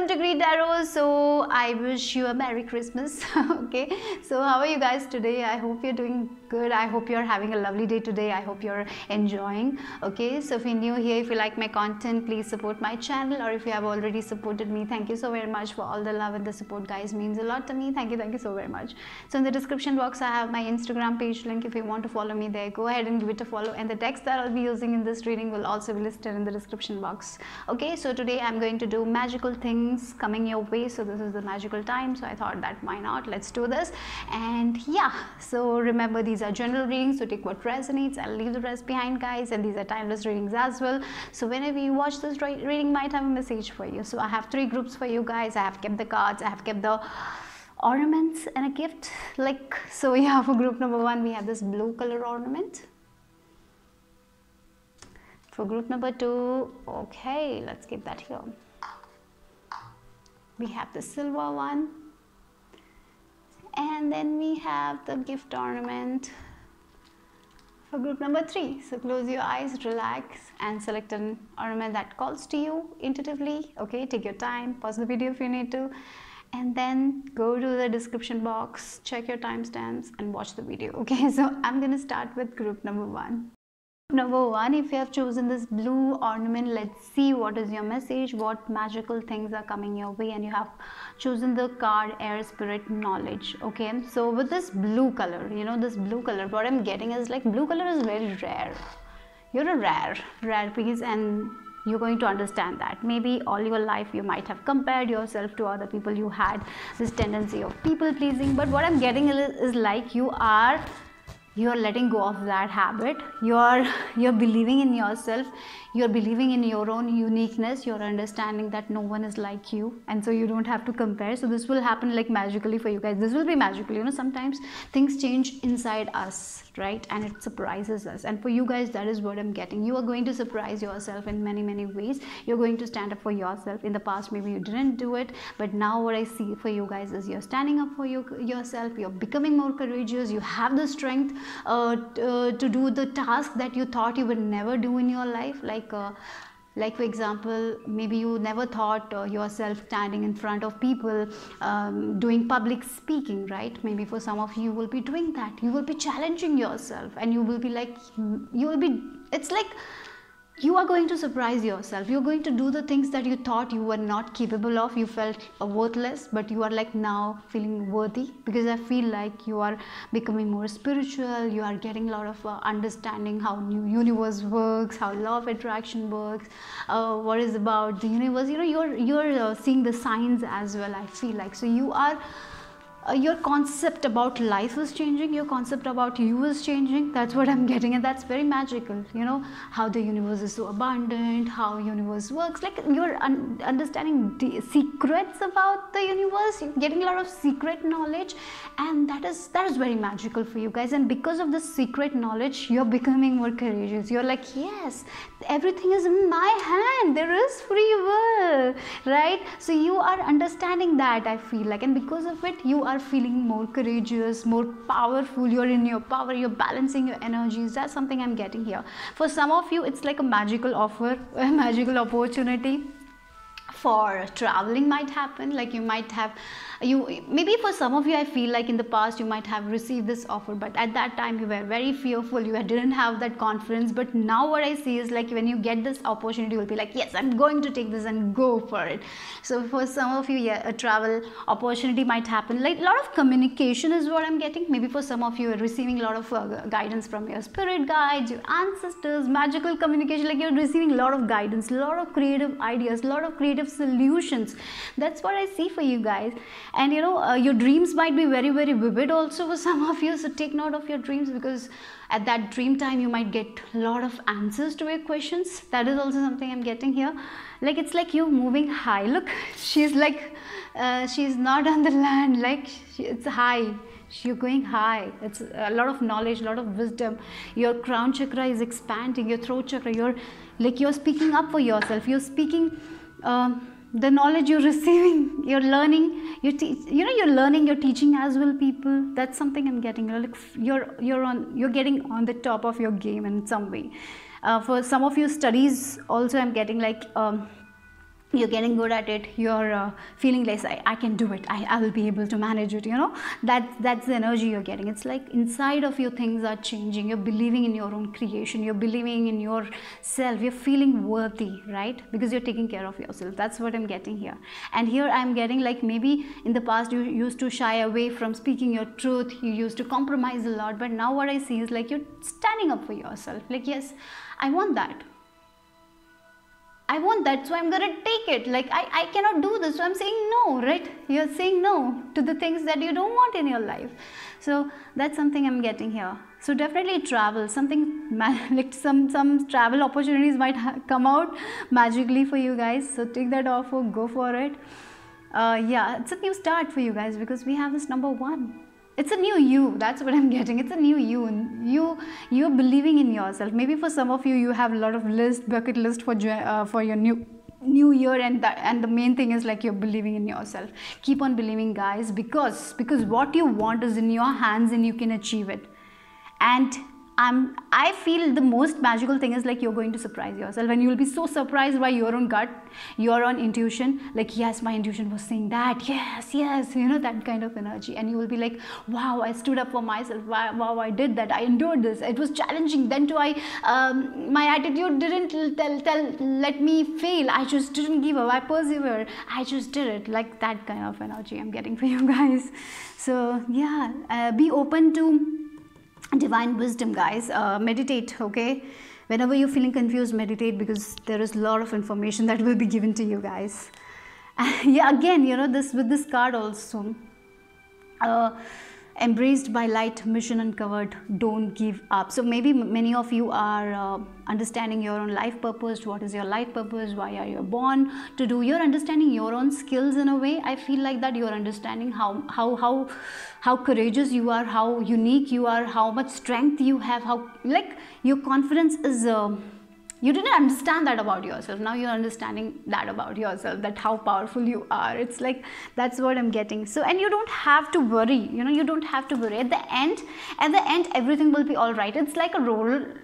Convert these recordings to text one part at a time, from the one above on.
welcome to Greet Arrow. So I wish you a Merry Christmas. Okay, so how are you guys today? I hope you're doing good. I hope you're having a lovely day today. I hope you're enjoying. Okay, so if you're new here, if you like my content, please support my channel, or if you have already supported me, thank you so very much for all the love and the support, guys. Means a lot to me. Thank you so very much. So in the description box I have my Instagram page link. If you want to follow me there, go ahead and give it a follow, and the text that I'll be using in this reading will also be listed in the description box. Okay, so today I'm going to do magical things coming your way. So this is the magical time, so I thought that why not, let's do this. And yeah, so remember, these are general readings, so take what resonates. I'll leave the rest behind, guys, and these are timeless readings as well. So whenever you watch this reading, might have a message for you. So I have 3 groups for you guys. I have kept the cards, I have kept the ornaments, and a gift. Like, so yeah, for group number 1 we have this blue color ornament. For group number 2, okay, let's keep that here. We have the silver one, and then we have the gift ornament for group number 3. So close your eyes, relax, and select an ornament that calls to you intuitively. Okay, take your time, pause the video if you need to, and then go to the description box, check your timestamps, and watch the video. Okay, so I'm gonna start with group number 1. Number 1, if you have chosen this blue ornament, let's see what is your message, what magical things are coming your way, and you have chosen the card Air Spirit Knowledge. Okay, so with this blue color, you know, this blue color, what I'm getting is like blue color is very rare. You're a rare piece, and you're going to understand that. Maybe all your life you might have compared yourself to other people. You had this tendency of people pleasing, but what I'm getting is like you're letting go of that habit. You're believing in yourself, you're believing in your own uniqueness, you're understanding that no one is like you, and so you don't have to compare. So this will happen like magically for you guys. This will be magical, you know. Sometimes things change inside us, right, and it surprises us, and for you guys that is what I'm getting. You are going to surprise yourself in many ways. You're going to stand up for yourself. In the past maybe you didn't do it, but now what I see for you guys is you're standing up for yourself. You're becoming more courageous. You have the strength to do the task that you thought you would never do in your life. Like for example, maybe you never thought yourself standing in front of people, doing public speaking, right? Maybe for some of you will be doing that. You will be challenging yourself, and you will be like, it's like you are going to surprise yourself. You're going to do the things that you thought you were not capable of. You felt worthless, but you are like now feeling worthy, because I feel like you are becoming more spiritual. You are getting a lot of understanding how new universe works, how law of attraction works, what is about the universe. You know, you're seeing the signs as well, I feel like. So you are your concept about life is changing, your concept about you is changing. That's what I'm getting, and that's very magical. You know, how the universe is so abundant, how universe works. Like you're understanding the secrets about the universe. You're getting a lot of secret knowledge, and that is very magical for you guys. And because of this secret knowledge, you're becoming more courageous. You're like, yes, everything is in my hand. There is free will, right? So you are understanding that, I feel like, and because of it, you are feeling more courageous, more powerful. You're in your power, you're balancing your energies. That's something I'm getting here. For some of you, it's like a magical offer, a magical opportunity for traveling might happen. Like you might have, maybe for some of you, I feel like in the past you might have received this offer, but at that time you were very fearful, you didn't have that confidence. But now what I see is like when you get this opportunity, you will be like, yes, I'm going to take this and go for it. So for some of you, yeah, a travel opportunity might happen. Like a lot of communication is what I'm getting. Maybe for some of you, are receiving a lot of guidance from your spirit guides, your ancestors, magical communication. Like you're receiving a lot of guidance, a lot of creative ideas, a lot of creative solutions. That's what I see for you guys. And you know, your dreams might be very vivid also for some of you. So take note of your dreams, because at that dream time you might get a lot of answers to your questions. That is also something I'm getting here. Like it's like you're moving high. Look, she's like she's not on the land, like it's high. You're going high. It's a lot of knowledge, a lot of wisdom. Your crown chakra is expanding, your throat chakra. You're speaking up for yourself. You're speaking the knowledge you're receiving, you're learning, you're learning, you're teaching as well people. That's something I'm getting. Like you're getting on the top of your game in some way. For some of you, studies also I'm getting, like you're getting good at it, you're feeling like I can do it, I will be able to manage it, you know, that's the energy you're getting. It's like inside of you things are changing, you're believing in your own creation, you're believing in yourself, you're feeling worthy, right? Because you're taking care of yourself. That's what I'm getting here. And here I'm getting like maybe in the past you used to shy away from speaking your truth, you used to compromise a lot, but now what I see is like you're standing up for yourself, like yes, I want that, so I'm gonna take it. Like I cannot do this, so I'm saying no, right? You're saying no to the things that you don't want in your life. So that's something I'm getting here. So definitely travel, something like some travel opportunities might come out magically for you guys. So take that offer, go for it. Yeah, it's a new start for you guys because we have this number 1. It's a new you. That's what I'm getting. It's a new you. You're believing in yourself. Maybe for some of you, you have a lot of bucket list for your new year, and the main thing is like you're believing in yourself. Keep on believing, guys, because what you want is in your hands and you can achieve it. And I feel the most magical thing is like you're going to surprise yourself, and you will be so surprised by your own gut, your own intuition. Like, yes, my intuition was saying that, yes, you know, that kind of energy. And you will be like, wow, I stood up for myself. Wow, I did that. I endured this. It was challenging. Then too, my attitude didn't let me fail. I just didn't give up. I persevered. I just did it. Like that kind of energy I'm getting for you guys. So yeah, be open to divine wisdom, guys. Meditate, okay? Whenever you're feeling confused, meditate, because there is a lot of information that will be given to you guys. Yeah, again, you know, with this card also, embraced by light, mission uncovered, don't give up. So maybe many of you are understanding your own life purpose. What is your life purpose? Why are you born to do? You're understanding your own skills in a way. I feel like that you're understanding how courageous you are, how unique you are, how much strength you have, how like your confidence is you didn't understand that about yourself. Now you're understanding that about yourself, that how powerful you are. It's like, that's what I'm getting. So, and you don't have to worry, you know, you don't have to worry. At the end, everything will be all right. It's like a roller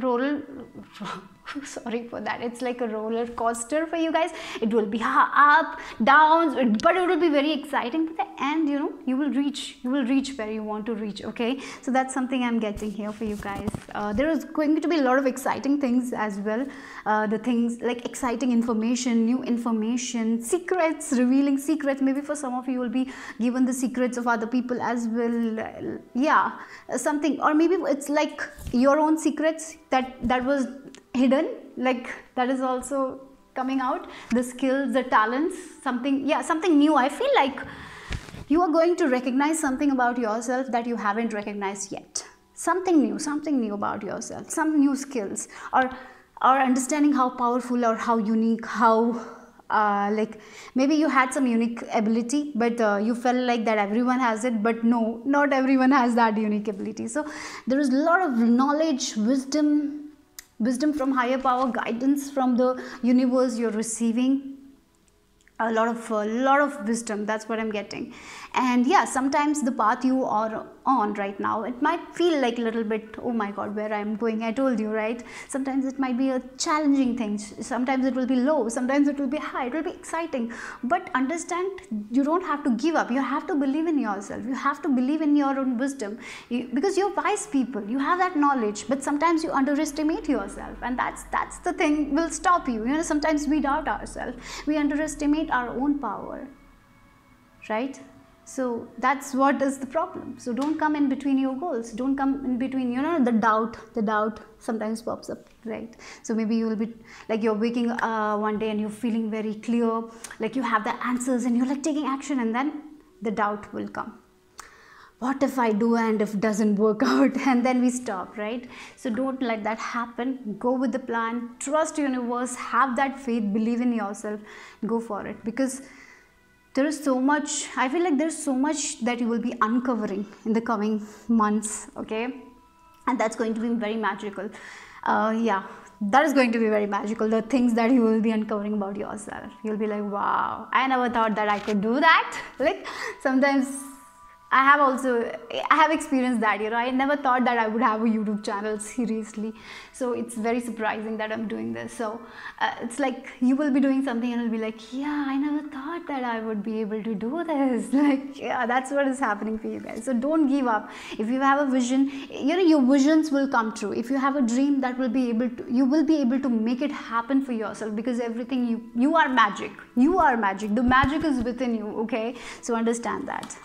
sorry for that, it's like a roller coaster for you guys. It will be up, down, but it will be very exciting. At the end, you know, you will reach where you want to reach. Okay, so that's something I'm getting here for you guys. There is going to be a lot of exciting things as well. The things like exciting information, new information, secrets, revealing secrets. Maybe for some of you will be given the secrets of other people as well. Yeah, something, or maybe it's like your own secrets that was hidden, like that is also coming out. The skills, the talents, something, yeah, something new. I feel like you are going to recognize something about yourself that you haven't recognized yet. Something new about yourself, some new skills, or understanding how powerful or how unique, how like maybe you had some unique ability, but you felt like that everyone has it, but no, not everyone has that unique ability. So there is a lot of knowledge, wisdom from higher power, guidance from the universe you're receiving. A lot of wisdom, that's what I'm getting. And yeah, sometimes the path you are on right now, it might feel like a little bit, oh my god, where I'm going. I told you, right? Sometimes it might be a challenging thing, sometimes it will be low, sometimes it will be high, it will be exciting. But understand, you don't have to give up. You have to believe in yourself, you have to believe in your own wisdom, because you're wise people, you have that knowledge. But sometimes you underestimate yourself, and that's the thing will stop you. You know, sometimes we doubt ourselves, we underestimate our own power, right? So that's what is the problem. So don't come in between your goals, don't come in between, you know, the doubt sometimes pops up, right? So maybe you will be like, you're waking one day and you're feeling very clear, like you have the answers and you're like taking action, and then the doubt will come. What if I do and if it doesn't work out? And then we stop, right? So don't let that happen. Go with the plan, trust universe, have that faith, believe in yourself, go for it. Because there is so much, I feel like there's so much that you will be uncovering in the coming months, okay? And that's going to be very magical. Yeah, that is going to be very magical. The things that you will be uncovering about yourself. You'll be like, wow, I never thought that I could do that. Like sometimes I have experienced that, you know. I never thought that I would have a YouTube channel, seriously. So it's very surprising that I'm doing this. So it's like you will be doing something and you'll be like, yeah, I never thought that I would be able to do this. Like, yeah, that's what is happening for you guys. So don't give up. If you have a vision, you know, your visions will come true. If you have a dream, that will be able to, you will be able to make it happen for yourself, because everything you are magic. You are magic. The magic is within you, okay? So understand that.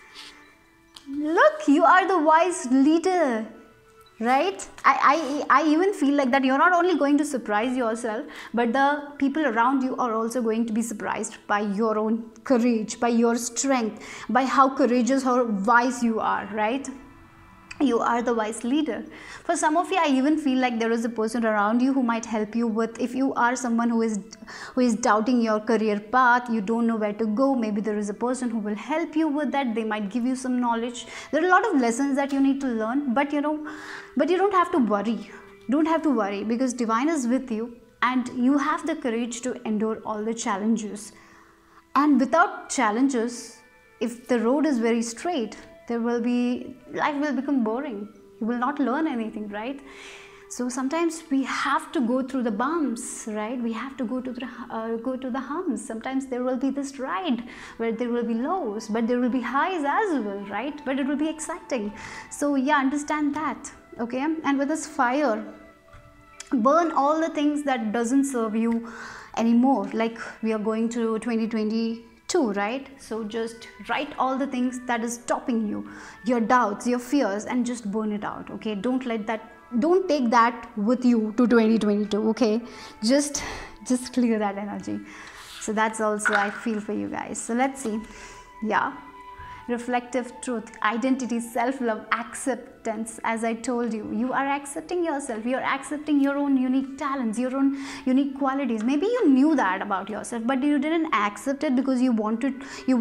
Look, you are the wise leader, right? I even feel like that you're not only going to surprise yourself, but the people around you are also going to be surprised by your own courage, by your strength, by how courageous or wise you are, right? You are the wise leader. For some of you, I even feel like there is a person around you who might help you with, if you are someone who is doubting your career path, you don't know where to go, maybe there is a person who will help you with that. They might give you some knowledge. There are a lot of lessons that you need to learn, but you don't have to worry. Don't have to worry, because divine is with you and you have the courage to endure all the challenges. And without challenges, if the road is very straight, life will become boring. You will not learn anything, right? So sometimes we have to go through the bumps, right? We have to go to the humps. Sometimes there will be this ride where there will be lows, but there will be highs as well, right? But it will be exciting. So yeah, understand that, okay? And with this fire, burn all the things that doesn't serve you anymore. Like we are going to 2022, right? So just write all the things that is stopping you, your doubts, your fears, and just burn it out, okay? Don't take that with you to 2022, okay? Just clear that energy. So that's also I feel for you guys. So let's see. Yeah, reflective truth, identity, self-love, acceptance. As I told you, you are accepting yourself. You're accepting your own unique talents, your own unique qualities. Maybe you knew that about yourself, but you didn't accept it because you wanted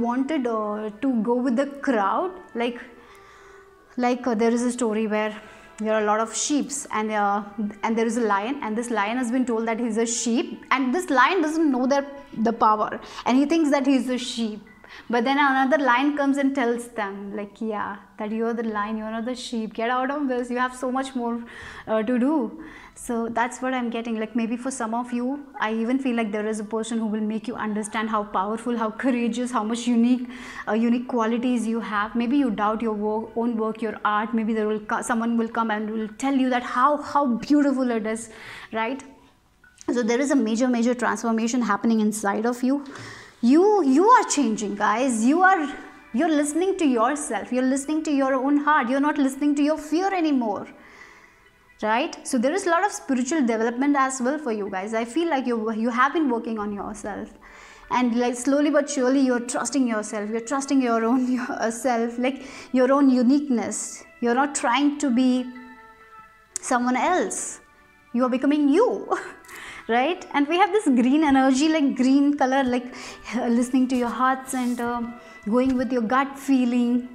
to go with the crowd. Like there is a story where there are a lot of sheep and there is a lion, and this lion has been told that he's a sheep, and this lion doesn't know the power, and he thinks that he's a sheep. But then another lion comes and tells them, like, yeah, that you're the lion, you're not the sheep. Get out of this. You have so much more to do. So that's what I'm getting. Like maybe for some of you, I even feel like there is a person who will make you understand how powerful, how courageous, how much unique qualities you have. Maybe you doubt your own work, your art. Maybe someone will come and will tell you that how beautiful it is, right? So there is a major transformation happening inside of you. You are changing, guys. You're listening to yourself. You're listening to your own heart. You're not listening to your fear anymore, right? So there is a lot of spiritual development as well for you guys. I feel like you have been working on yourself, and like slowly but surely you're trusting yourself. You're trusting your own yourself, like your own uniqueness. You're not trying to be someone else. You are becoming you. Right? And we have this green energy, like green color, like listening to your hearts and going with your gut feeling,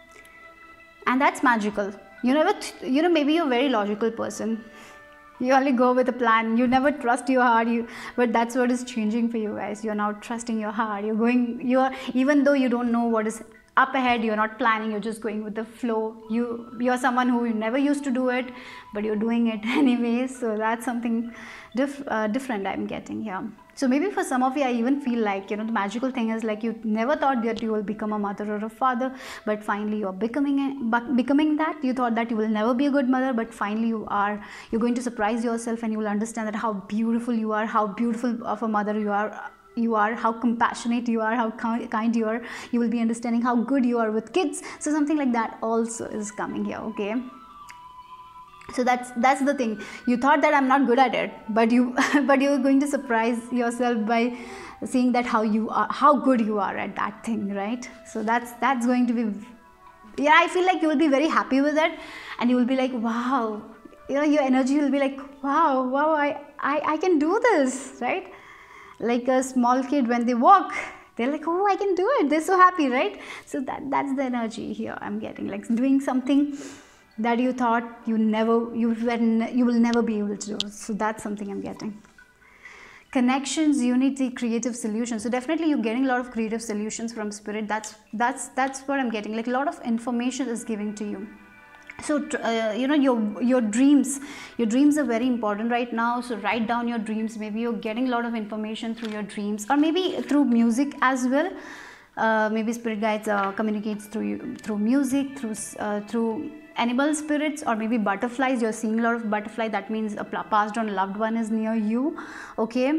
and that's magical. Maybe you're a very logical person. You only go with a plan. You never trust your heart. But that's what is changing for you guys. You're now trusting your heart. Even though you don't know what is up ahead, you're not planning, you're just going with the flow. You're someone who never used to do it, but you're doing it anyways. So that's something different I'm getting here. So maybe for some of you, I even feel like, the magical thing is like you never thought that you will become a mother or a father, but finally you're becoming that. You thought that you will never be a good mother, but finally you're going to surprise yourself, and you will understand that how beautiful you are, how beautiful of a mother you are, how compassionate you are, how kind you are. You will be understanding how good you are with kids. So something like that also is coming here, okay? So that's the thing. You thought that I'm not good at it, but you're going to surprise yourself by seeing that how good you are at that thing, right? So that's going to be, yeah, I feel like you will be very happy with it, and you will be like, wow, your energy will be like, wow, I can do this, right? Like a small kid, when they walk, they're like, oh, I can do it. They're so happy, right? So that's the energy here I'm getting, like doing something that you thought you will never be able to do. So that's something I'm getting. connections, unity, creative solutions. So definitely you're getting a lot of creative solutions from spirit. That's what I'm getting. Like a lot of information is giving to you. So you know, your dreams are very important right now. So write down your dreams. Maybe you're getting a lot of information through your dreams, or maybe through music as well. Maybe spirit guides communicates through you, through music, through animal spirits, or maybe butterflies. You're seeing a lot of butterfly. That means a passed on loved one is near you. Okay.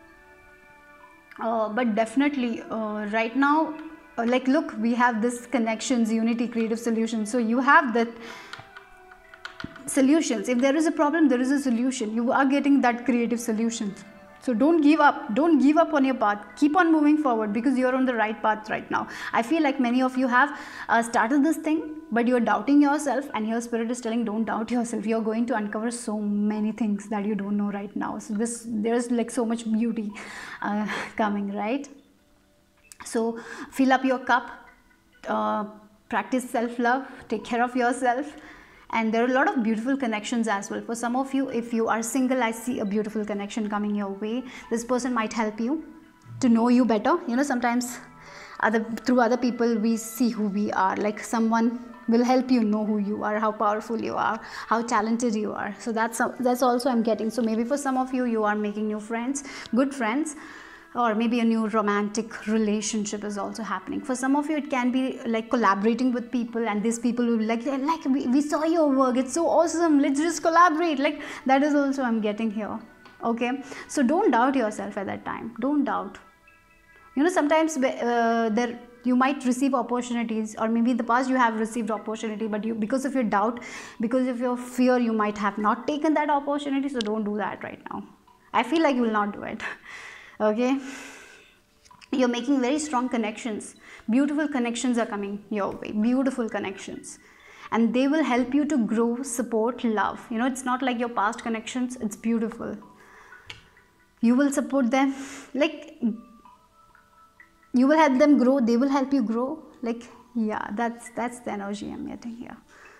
But definitely right now, like look, we have this connections, unity, creative solutions. So you have that solutions. If there is a problem, there is a solution. You are getting that creative solution. So don't give up. Don't give up on your path. Keep on moving forward, because you're on the right path right now. I feel like many of you have started this thing, but you're doubting yourself, and your spirit is telling, don't doubt yourself. You're going to uncover so many things that you don't know right now. So there's like so much beauty coming, right? So fill up your cup, practice self-love, take care of yourself. And there are a lot of beautiful connections as well. For some of you, if you are single, I see a beautiful connection coming your way. This person might help you to know you better. You know, sometimes through other people we see who we are. Like someone will help you know who you are, how powerful you are, how talented you are. So that's also I'm getting. So maybe for some of you, you are making new friends, good friends, or maybe a new romantic relationship is also happening. For some of you, it can be like collaborating with people, and these people will be like we saw your work, it's so awesome, let's just collaborate. Like that is also I'm getting here. Okay, so don't doubt yourself at that time. Don't doubt. You know, sometimes you might receive opportunities, or maybe in the past you have received opportunity, but because of your doubt, because of your fear, you might have not taken that opportunity. So don't do that right now. I feel like you will not do it. Okay, you're making very strong connections. Beautiful connections are coming your way. Beautiful connections, and they will help you to grow, support, love. You know, it's not like your past connections. It's beautiful. You will support them, like you will help them grow. They will help you grow. Like, yeah, that's the energy I'm getting here.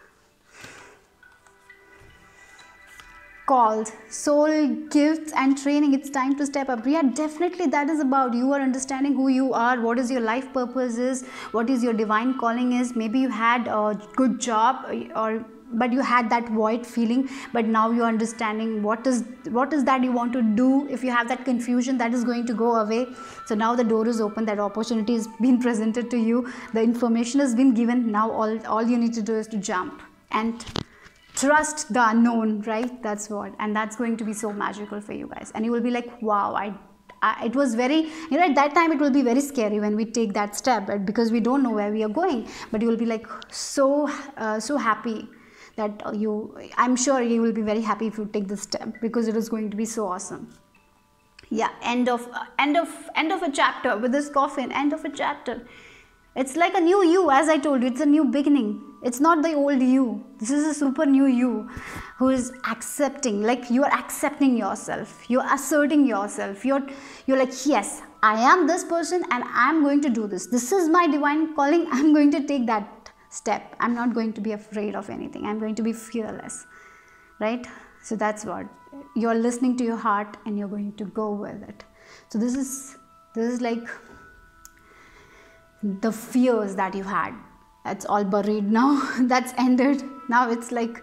Called soul gifts and training. It's time to step up. Yeah, definitely that is about you are understanding who you are, what is your life purpose is, what is your divine calling is. Maybe you had a good job, but you had that void feeling, but now you're understanding what is that you want to do. If you have that confusion, that is going to go away. So now the door is open, that opportunity is being presented to you, the information has been given. Now all you need to do is to jump and trust the unknown, right? That's what, and that's going to be so magical for you guys. And you will be like, wow, it was very, you know, at that time it will be very scary when we take that step, right? Because we don't know where we are going, but you will be like so happy that I'm sure you will be very happy if you take this step, because it is going to be so awesome. Yeah, end of a chapter with this coffin. End of a chapter. It's like a new you, as I told you. It's a new beginning. It's not the old you. This is a super new you who is accepting. Like you are accepting yourself. You're asserting yourself. You're like, yes, I am this person and I'm going to do this. This is my divine calling. I'm going to take that step. I'm not going to be afraid of anything. I'm going to be fearless. Right? So that's what. You're listening to your heart and you're going to go with it. So this is like the fears that you had, that's all buried now. That's ended. Now it's like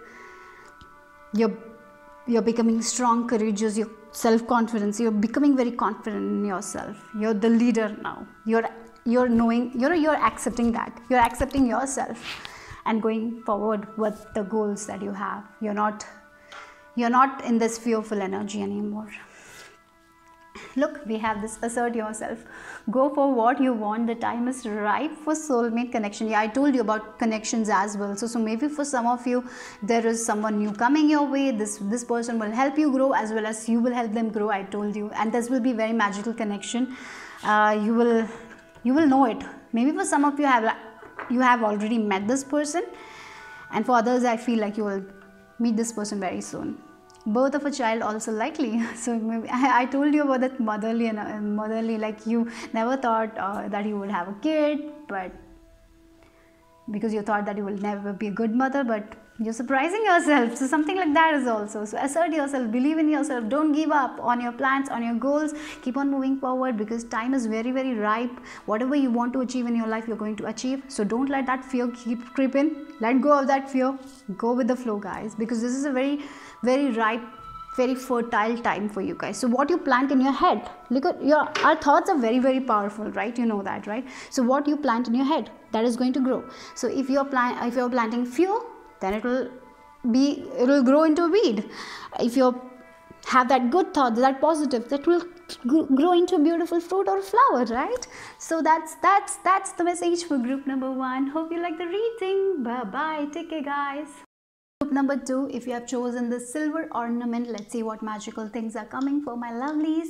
you're becoming strong, courageous, your self-confidence, you're becoming very confident in yourself. You're the leader now. You're knowing, you're accepting that. You're accepting yourself and going forward with the goals that you have. You're not in this fearful energy anymore. Look, we have this assert yourself. Go for what you want. The time is ripe for soulmate connection. Yeah, I told you about connections as well. So maybe for some of you, there is someone new coming your way. This person will help you grow as well as you will help them grow. I told you, and this will be very magical connection. You will know it. Maybe for some of you have already met this person, and for others, I feel like you will meet this person very soon. Birth of a child also likely. So maybe I told you about that motherly, like you never thought that you would have a kid, but because you thought that you will never be a good mother, but You're surprising yourself. So something like that is also. So assert yourself, believe in yourself, don't give up on your plans, on your goals. Keep on moving forward because time is very, very ripe. Whatever you want to achieve in your life, you're going to achieve. So don't let that fear keep creeping. Let go of that fear. Go with the flow, guys, because this is a very, very ripe, very fertile time for you guys. So what you plant in your head, look at our thoughts are very, very powerful, right? You know that, right? So what you plant in your head, that is going to grow. So if you're planting fear, then it will grow into a weed. If you have that good thought, that positive, that will grow into a beautiful fruit or flower, right? So that's the message for group number 1. Hope you like the reading. Bye bye, take care, guys. Group number 2, if you have chosen the silver ornament, let's see what magical things are coming for my lovelies.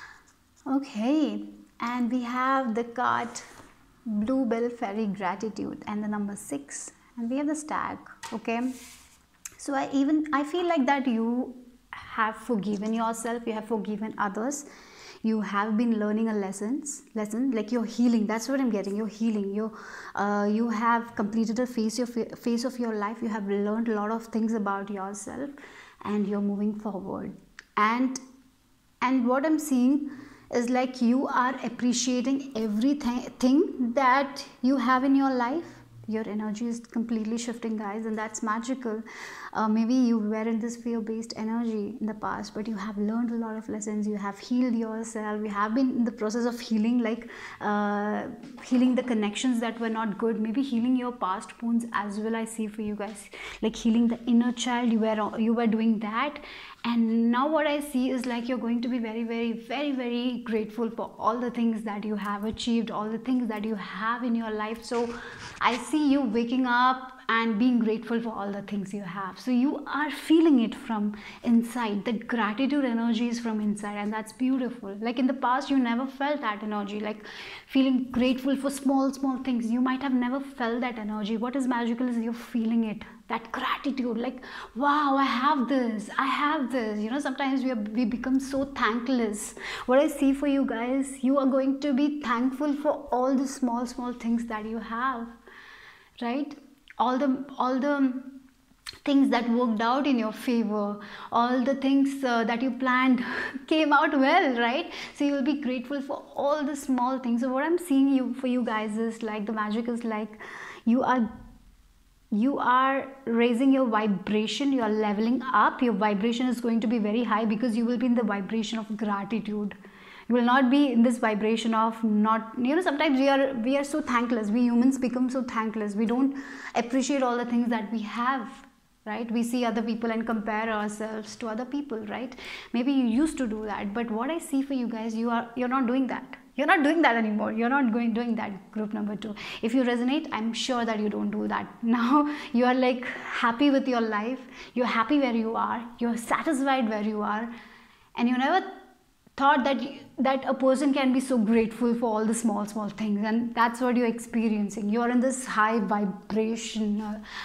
Okay, and we have the card Bluebell Fairy Gratitude and the number 6, and we have the stag. Okay, so I feel like that you have forgiven yourself, you have forgiven others, you have been learning a lesson, like you're healing. That's what I'm getting. You're healing. You have completed a phase of your life. You have learned a lot of things about yourself, and you're moving forward. And what I'm seeing is like you are appreciating everything that you have in your life. Your energy is completely shifting, guys, and that's magical. Maybe you were in this fear-based energy in the past, but you have learned a lot of lessons. You have healed yourself. You have been in the process of healing, like healing the connections that were not good. Maybe healing your past wounds as well. I see for you guys, like healing the inner child. You were doing that, and now what I see is like you're going to be very, very, very, very grateful for all the things that you have achieved, all the things that you have in your life. So I see you waking up and being grateful for all the things you have. So you are feeling it from inside. That gratitude energy is from inside, and that's beautiful. Like in the past, you never felt that energy, like feeling grateful for small things. You might have never felt that energy. What is magical is you're feeling it, that gratitude, like, wow, I have this. You know, sometimes we become so thankless. What I see for you guys, you are going to be thankful for all the small things that you have, right? All the things that worked out in your favor, all the things that you planned came out well, right? So you will be grateful for all the small things. So what I'm seeing for you guys is like the magic is like you are raising your vibration, you are leveling up. Your vibration is going to be very high because you will be in the vibration of gratitude. You will not be in this vibration of not, you know, sometimes we are so thankless. We humans become so thankless. We don't appreciate all the things that we have, right? We see other people and compare ourselves to other people, right? Maybe you used to do that, but what I see for you guys, you're not doing that. You're not doing that anymore. You're not doing that, group number 2. If you resonate, I'm sure that you don't do that. Now you are like happy with your life. You're happy where you are. You're satisfied where you are. And you never thought that a person can be so grateful for all the small things, and that's what you're experiencing. You're in this high vibration,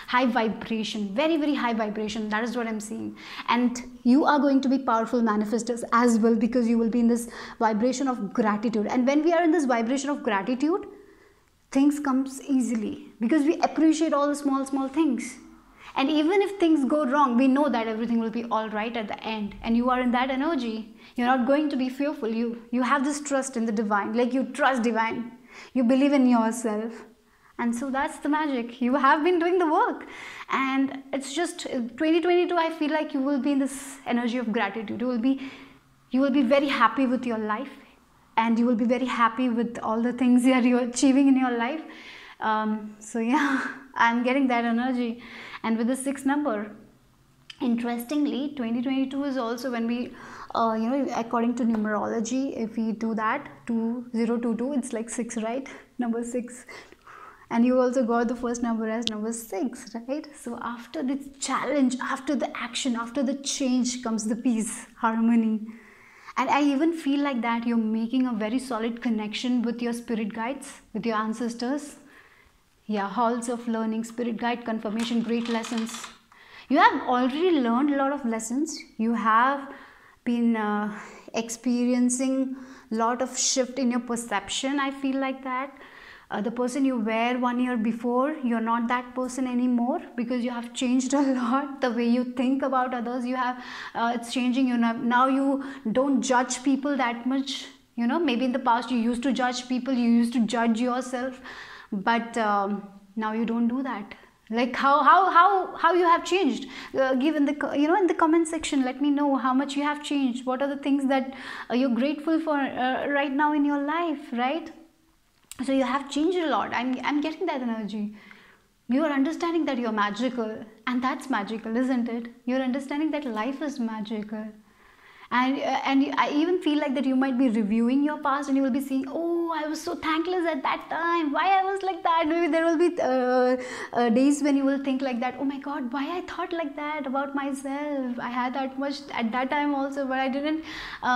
very, very high vibration. That is what I'm seeing. And you are going to be powerful manifestors as well, because you will be in this vibration of gratitude. And when we are in this vibration of gratitude, things comes easily because we appreciate all the small things. And even if things go wrong, we know that everything will be all right at the end. And you are in that energy. You're not going to be fearful. You have this trust in the divine. Like you trust divine. You believe in yourself. And so that's the magic. You have been doing the work. And it's just 2022, I feel like you will be in this energy of gratitude. You will be very happy with your life. And you will be very happy with all the things that you're achieving in your life. So yeah, I'm getting that energy. And with the 6th number, interestingly, 2022 is also when we, according to numerology, if we do that, 2022, it's like 6, right? Number 6. And you also got the first number as number 6, right? So after the challenge, after the action, after the change comes the peace, harmony. And I even feel like that you're making a very solid connection with your spirit guides, with your ancestors. Yeah, halls of learning, spirit guide, confirmation, great lessons. You have already learned a lot of lessons. You have been experiencing a lot of shift in your perception. I feel like that. The person you were 1 year before, you're not that person anymore, because you have changed a lot. The way you think about others, you have it's changing. You know, now you don't judge people that much. You know, maybe in the past you used to judge people, you used to judge yourself, but now you don't do that. Like how you have changed. Give in the in the comment section, let me know how much you have changed. What are the things that you're grateful for right now in your life, right? So you have changed a lot. I'm getting that energy. You are understanding that you're magical, and that's magical, isn't it? You're understanding that life is magical. And I even feel like that you might be reviewing your past, and you will be seeing, oh, I was so thankless at that time, why I was like that. Maybe there will be days when you will think like that, oh my god, why I thought like that about myself. I had that much at that time also, but I didn't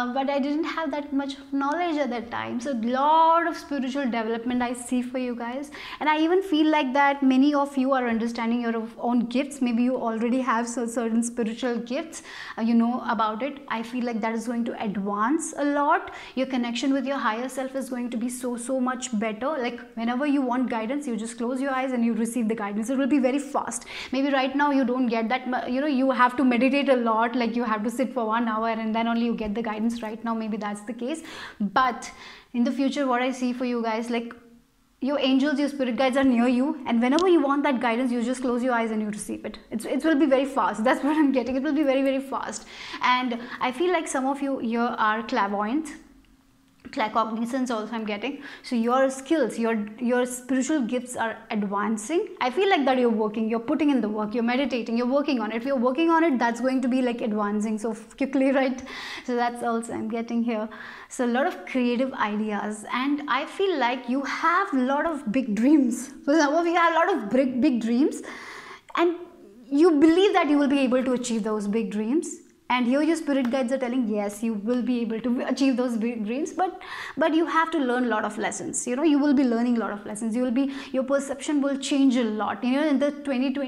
have that much knowledge at that time. So lot of spiritual development I see for you guys. And I even feel like that many of you are understanding your own gifts. Maybe you already have certain spiritual gifts, you know about it. I feel like that is going to advance a lot. Your connection with your higher self is going to be so much better. Like whenever you want guidance, you just close your eyes and you receive the guidance. It will be very fast. Maybe right now you don't get that, you know, you have to meditate a lot, like you have to sit for 1 hour and then only you get the guidance. Right now maybe that's the case, but in the future, what I see for you guys, like your angels, your spirit guides are near you, and whenever you want that guidance, you just close your eyes and you receive it. It will be very fast. That's what I'm getting. It will be very fast. And I feel like some of you here are clairvoyant, claircognizance also I'm getting. So your skills, your spiritual gifts are advancing. I feel like that you're working, you're putting in the work, you're meditating, you're working on it. If you're working on it, that's going to be like advancing so quickly, right? So that's also I'm getting here. So a lot of creative ideas, and I feel like you have a lot of big dreams. For some of you have a lot of big dreams, and you believe that you will be able to achieve those big dreams. And here your spirit guides are telling, yes, you will be able to achieve those big dreams, but you have to learn a lot of lessons. You know, you will be learning a lot of lessons. Your perception will change a lot. You know, in the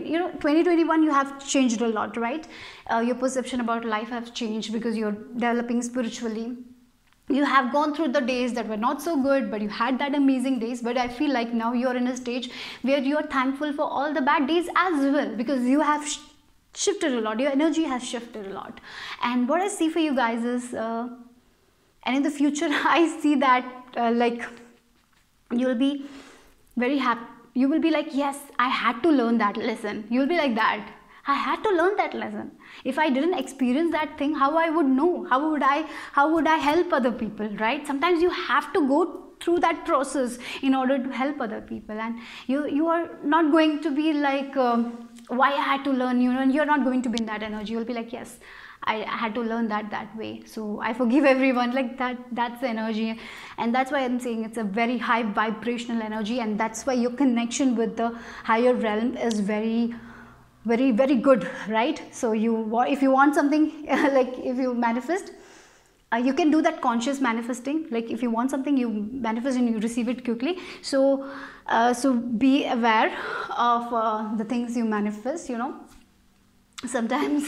2021 you have changed a lot, right? Your perception about life has changed because you're developing spiritually. You have gone through the days that were not so good, but you had that amazing days. But I feel like now you're in a stage where you're thankful for all the bad days as well, because you have shifted a lot. Your energy has shifted a lot. And what I see for you guys is and in the future I see that like you'll be very happy. You will be like, yes, I had to learn that lesson. You'll be like that, I had to learn that lesson. If I didn't experience that thing, how I would know? How would I help other people, right? Sometimes you have to go through that process in order to help other people. And you are not going to be like why I had to learn, you know, and you're not going to be in that energy. You'll be like, yes, I had to learn that way. So I forgive everyone, like that's the energy. And that's why I'm saying it's a very high vibrational energy, and that's why your connection with the higher realm is very good, right? So if you want something like if you manifest, you can do that conscious manifesting. Like if you want something, you manifest and you receive it quickly. So be aware of the things you manifest, you know. Sometimes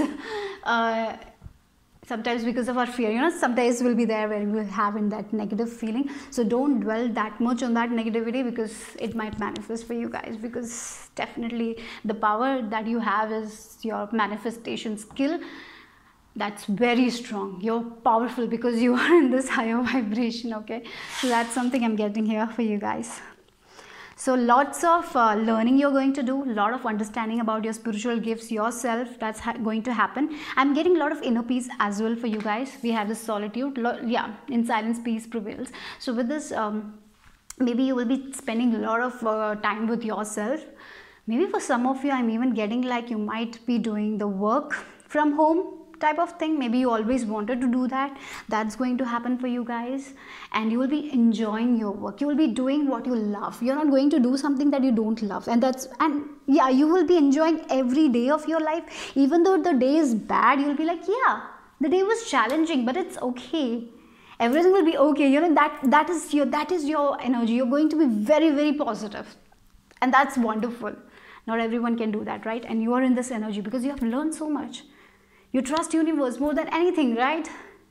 because of our fear, you know, some days will be there where we will have in that negative feeling. So don't dwell that much on that negativity, because it might manifest for you guys. Because definitely the power that you have is your manifestation skill. That's very strong. You're powerful because you are in this higher vibration. Okay, so that's something I'm getting here for you guys. So lots of learning you're going to do, a lot of understanding about your spiritual gifts yourself, that's going to happen. I'm getting a lot of inner peace as well for you guys. We have this solitude, yeah, in silence peace prevails. So with this maybe you will be spending a lot of time with yourself. Maybe for some of you, I'm even getting like you might be doing the work from home type of thing. Maybe you always wanted to do that. That's going to happen for you guys, and you will be enjoying your work. You will be doing what you love. You're not going to do something that you don't love, and yeah, you will be enjoying every day of your life. Even though the day is bad, you'll be like, yeah, the day was challenging, but it's okay. Everything will be okay. You know, that is your energy. You're going to be very positive, and that's wonderful. Not everyone can do that, right? And you are in this energy because you have learned so much. You trust universe more than anything, right?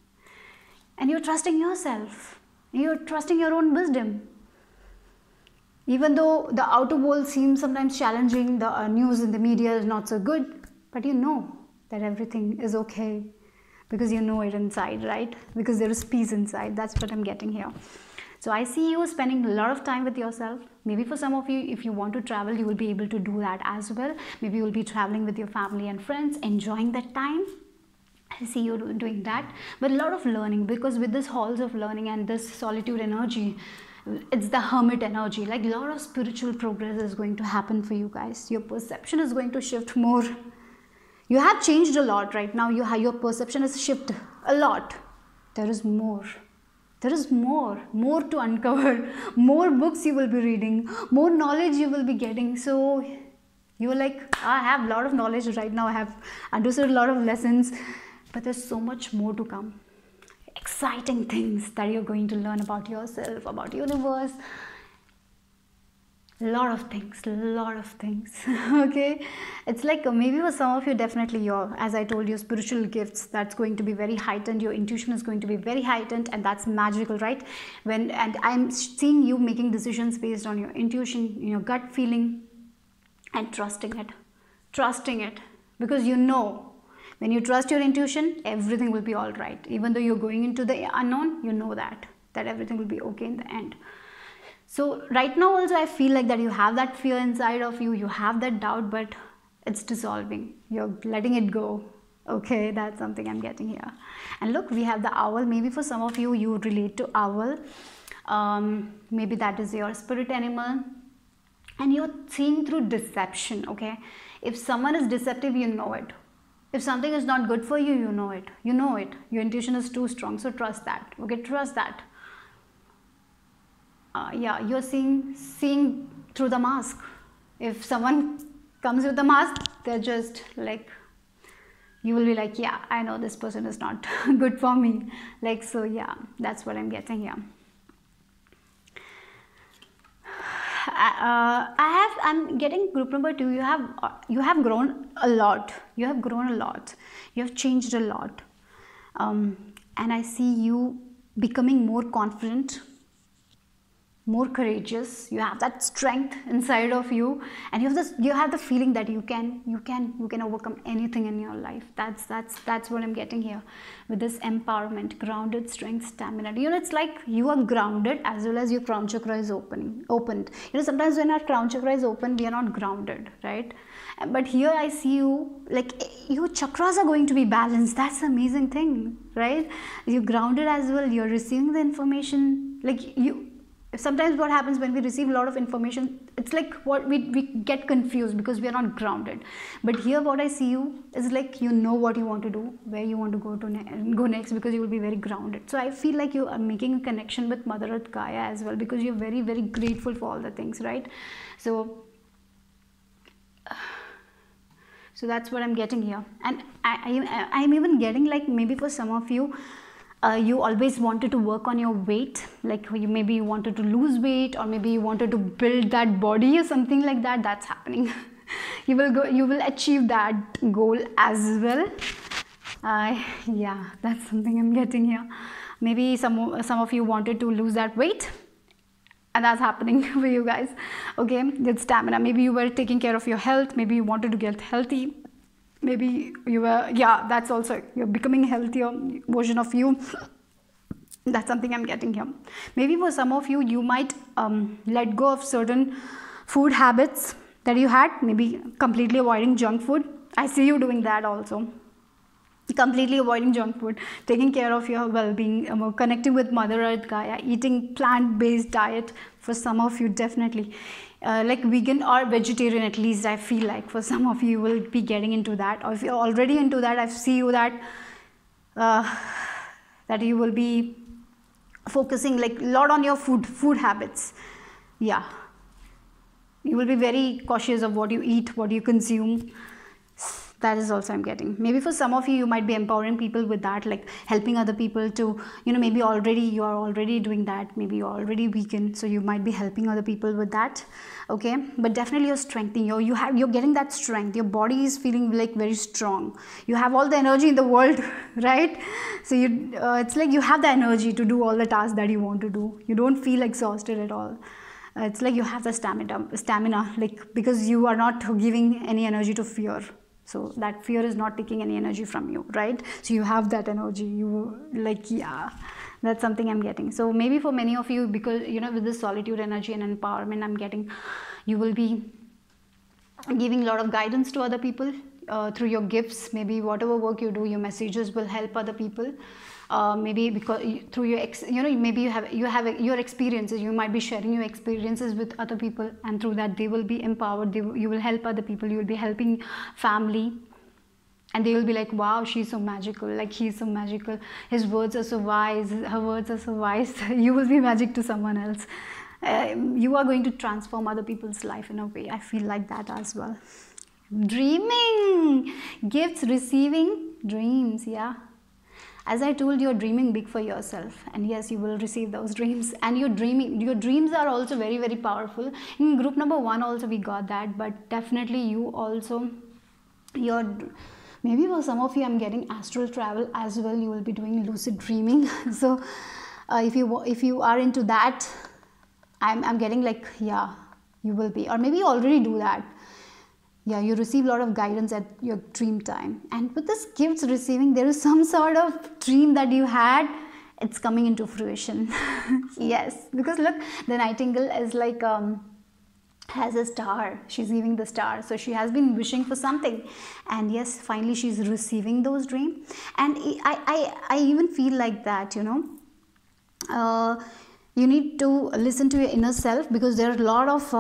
And you're trusting yourself. You're trusting your own wisdom. Even though the outer world seems sometimes challenging, the news in the media is not so good, but you know that everything is okay because you know it inside, right? Because there is peace inside. That's what I'm getting here. So I see you spending a lot of time with yourself. Maybe for some of you, if you want to travel, you will be able to do that as well. Maybe you will be traveling with your family and friends, enjoying that time. I see you doing that. But a lot of learning, because with this halls of learning and this solitude energy, it's the hermit energy. Like a lot of spiritual progress is going to happen for you guys. Your perception is going to shift more. You have changed a lot right now. Your perception has shifted a lot. There is more. There is more to uncover, more books you will be reading, more knowledge you will be getting. So you're like, I have a lot of knowledge right now, I have understood a lot of lessons, but there's so much more to come. Exciting things that you're going to learn about yourself, about universe. Lot of things Okay, it's like maybe for some of you, definitely your, as I told you, spiritual gifts, that's going to be very heightened. Your intuition is going to be very heightened, and that's magical, right? And I'm seeing you making decisions based on your intuition, your gut feeling, and trusting it, because you know, when you trust your intuition, everything will be all right. Even though you're going into the unknown, you know that everything will be okay in the end. So right now also I feel like that you have that fear inside of you, you have that doubt, but it's dissolving. You're letting it go. Okay, that's something I'm getting here. And look, we have the owl. Maybe for some of you, you relate to owl. Maybe that is your spirit animal. And you're seeing through deception, okay? If someone is deceptive, you know it. If something is not good for you, you know it. You know it. Your intuition is too strong, so trust that. Okay, trust that. Yeah, you're seeing through the mask. If someone comes with the mask, they're just like, you will be like, yeah, I know this person is not good for me. Like, so yeah, that's what I'm getting here. I'm getting group number 2. You have grown a lot. You have changed a lot. And I see you becoming more confident, more courageous. You have that strength inside of you, and you have the feeling that you can overcome anything in your life. That's what I'm getting here with this empowerment, grounded, strength, stamina. It's like you are grounded as well as your crown chakra is opened. Sometimes when our crown chakra is open, we are not grounded, right? But here I see you, like your chakras are going to be balanced. That's the amazing thing, right? You're grounded as well. You're receiving the information, like you. Sometimes what happens when we receive a lot of information, it's like what we get confused because we are not grounded. But here what I see you is like you know what you want to do, where you want to go next, because you will be very grounded. So I feel like you are making a connection with Mother Earth Gaia as well, because you're very, very grateful for all the things, right? So that's what I'm getting here. And I'm even getting like maybe for some of you, you always wanted to work on your weight, like maybe you wanted to lose weight, or maybe you wanted to build that body or something like that. That's happening. You will achieve that goal as well. Yeah, that's something I'm getting here. Maybe some of you wanted to lose that weight, and that's happening for you guys. Okay, with stamina. Maybe you were taking care of your health. Maybe you wanted to get healthy. Maybe you were, yeah, that's also, you're becoming a healthier version of you. That's something I'm getting here. Maybe for some of you, you might let go of certain food habits that you had, maybe completely avoiding junk food. I see you doing that also. Completely avoiding junk food, taking care of your well-being, connecting with Mother Earth Gaia, eating plant-based diet. For some of you, definitely like vegan or vegetarian, at least I feel like for some of you will be getting into that. Or if you're already into that, I see you that that you will be focusing like a lot on your food habits. Yeah, you will be very cautious of what you eat, what you consume. That is also I'm getting. Maybe for some of you, you might be empowering people with that, like helping other people to, maybe you are already doing that. Maybe you're already vegan, so you might be helping other people with that. Okay, but definitely you're strengthening. You're getting that strength. Your body is feeling like very strong. You have all the energy in the world, right? So it's like you have the energy to do all the tasks that you want to do. You don't feel exhausted at all. it's like you have the stamina, like, because you are not giving any energy to fear. So that fear is not taking any energy from you, right? So you have that energy, you like, yeah, that's something I'm getting. So maybe for many of you, because with this solitude energy and empowerment I'm getting, you will be giving a lot of guidance to other people through your gifts. Maybe whatever work you do, your messages will help other people. Maybe because through your maybe you have your experiences, you might be sharing your experiences with other people, and through that they will be empowered. You will help other people, you will be helping family, and they will be like, wow, she's so magical, like he's so magical, his words are so wise, her words are so wise. You will be magic to someone else. You are going to transform other people's life in a way. I feel like that as well. Dreaming, gifts, receiving dreams. Yeah, as I told, you're dreaming big for yourself, and yes, you will receive those dreams. And your dreams are also very, very powerful. In group number 1 also we got that, but definitely you also, maybe for some of you I'm getting astral travel as well. You will be doing lucid dreaming. So if you are into that, I'm getting like, yeah, you will be, or maybe you already do that. Yeah, you receive a lot of guidance at your dream time. And with this gifts receiving, there is some sort of dream that you had, it's coming into fruition. Yes, because look, the nightingale is like has a star, she's giving the star, so she has been wishing for something, and yes, finally she's receiving those dreams. And I even feel like that, you need to listen to your inner self, because there are a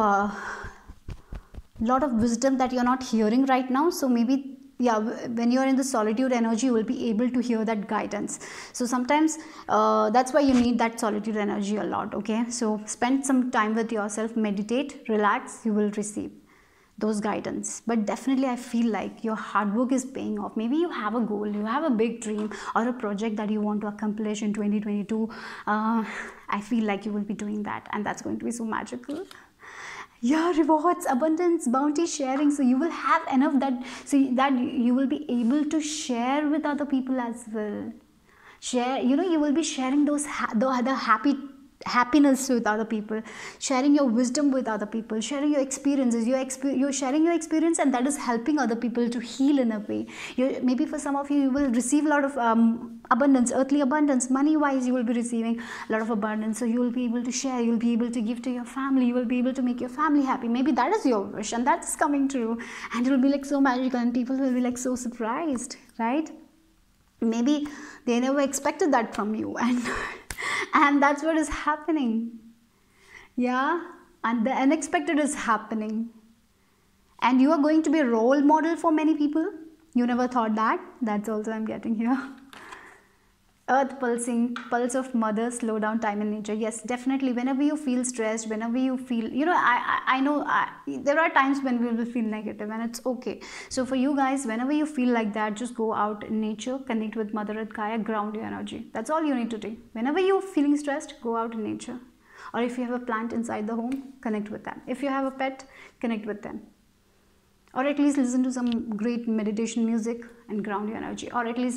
lot of wisdom that you're not hearing right now. So maybe, yeah, when you're in the solitude energy, you will be able to hear that guidance. So sometimes that's why you need that solitude energy a lot. Okay, so spend some time with yourself, meditate, relax, you will receive those guidance. But definitely I feel like your hard work is paying off. Maybe you have a goal, you have a big dream or a project that you want to accomplish in 2022. I feel like you will be doing that, and that's going to be so magical. Yeah, rewards, abundance, bounty, sharing. So you will have enough that you will be able to share with other people as well. You will be sharing those the happiness with other people, sharing your wisdom with other people, sharing your experiences. You're sharing your experience, and that is helping other people to heal in a way. Maybe for some of you, you will receive a lot of abundance, earthly abundance, money wise. You will be receiving a lot of abundance, so you will be able to share, you will be able to give to your family, you will be able to make your family happy. Maybe that is your wish, and that's coming true, and it will be like so magical, and people will be like so surprised, right? Maybe they never expected that from you, and that's what is happening. Yeah, and the unexpected is happening, and you are going to be a role model for many people. You never thought that. That's also I'm getting here. Earth pulsing, pulse of mother, slow down time in nature. Yes, definitely. Whenever you feel stressed, whenever you feel, I know there are times when we will feel negative, and it's okay. So for you guys, whenever you feel like that, just go out in nature, connect with Mother Earth Gaia, ground your energy. That's all you need to do. Whenever you're feeling stressed, go out in nature. Or if you have a plant inside the home, connect with them. If you have a pet, connect with them. Or at least listen to some great meditation music and ground your energy. Or at least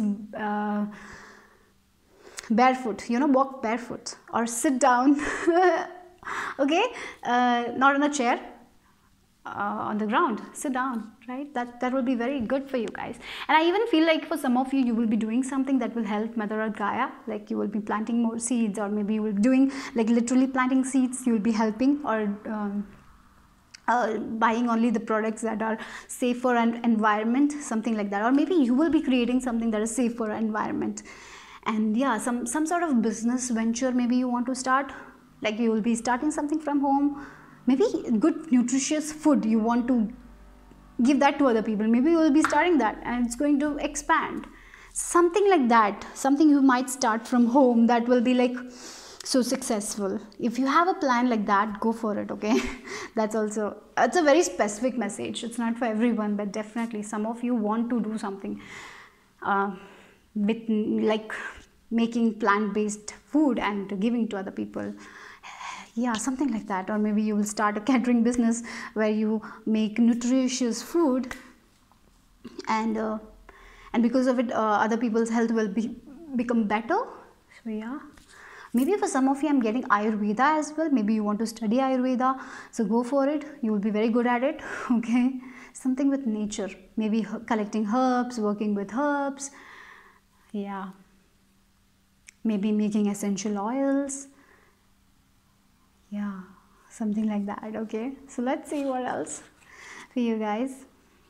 barefoot, walk barefoot, or sit down. Okay, not on a chair, on the ground, sit down, right? That will be very good for you guys. And I even feel like for some of you, you will be doing something that will help Mother Earth Gaia, like you will be planting more seeds, or maybe you will be doing like literally planting seeds. You will be helping, or buying only the products that are safe for an environment, something like that. Or maybe you will be creating something that is safe for an environment. And yeah, some sort of business venture maybe you want to start, like you will be starting something from home. Maybe good nutritious food you want to give that to other people. Maybe you will be starting that, and it's going to expand, something like that. Something you might start from home that will be like so successful. If you have a plan like that, go for it. Okay. That's also, it's a very specific message. It's not for everyone, but definitely some of you want to do something with like making plant-based food and giving to other people. Yeah, something like that. Or maybe you will start a catering business where you make nutritious food, and because of it, other people's health will become better. So yeah, Maybe for some of you I'm getting Ayurveda as well. Maybe you want to study Ayurveda, so go for it. You will be very good at it. Okay, something with nature, maybe collecting herbs, working with herbs. Yeah, maybe making essential oils. Yeah, something like that. Okay, so let's see what else for you guys.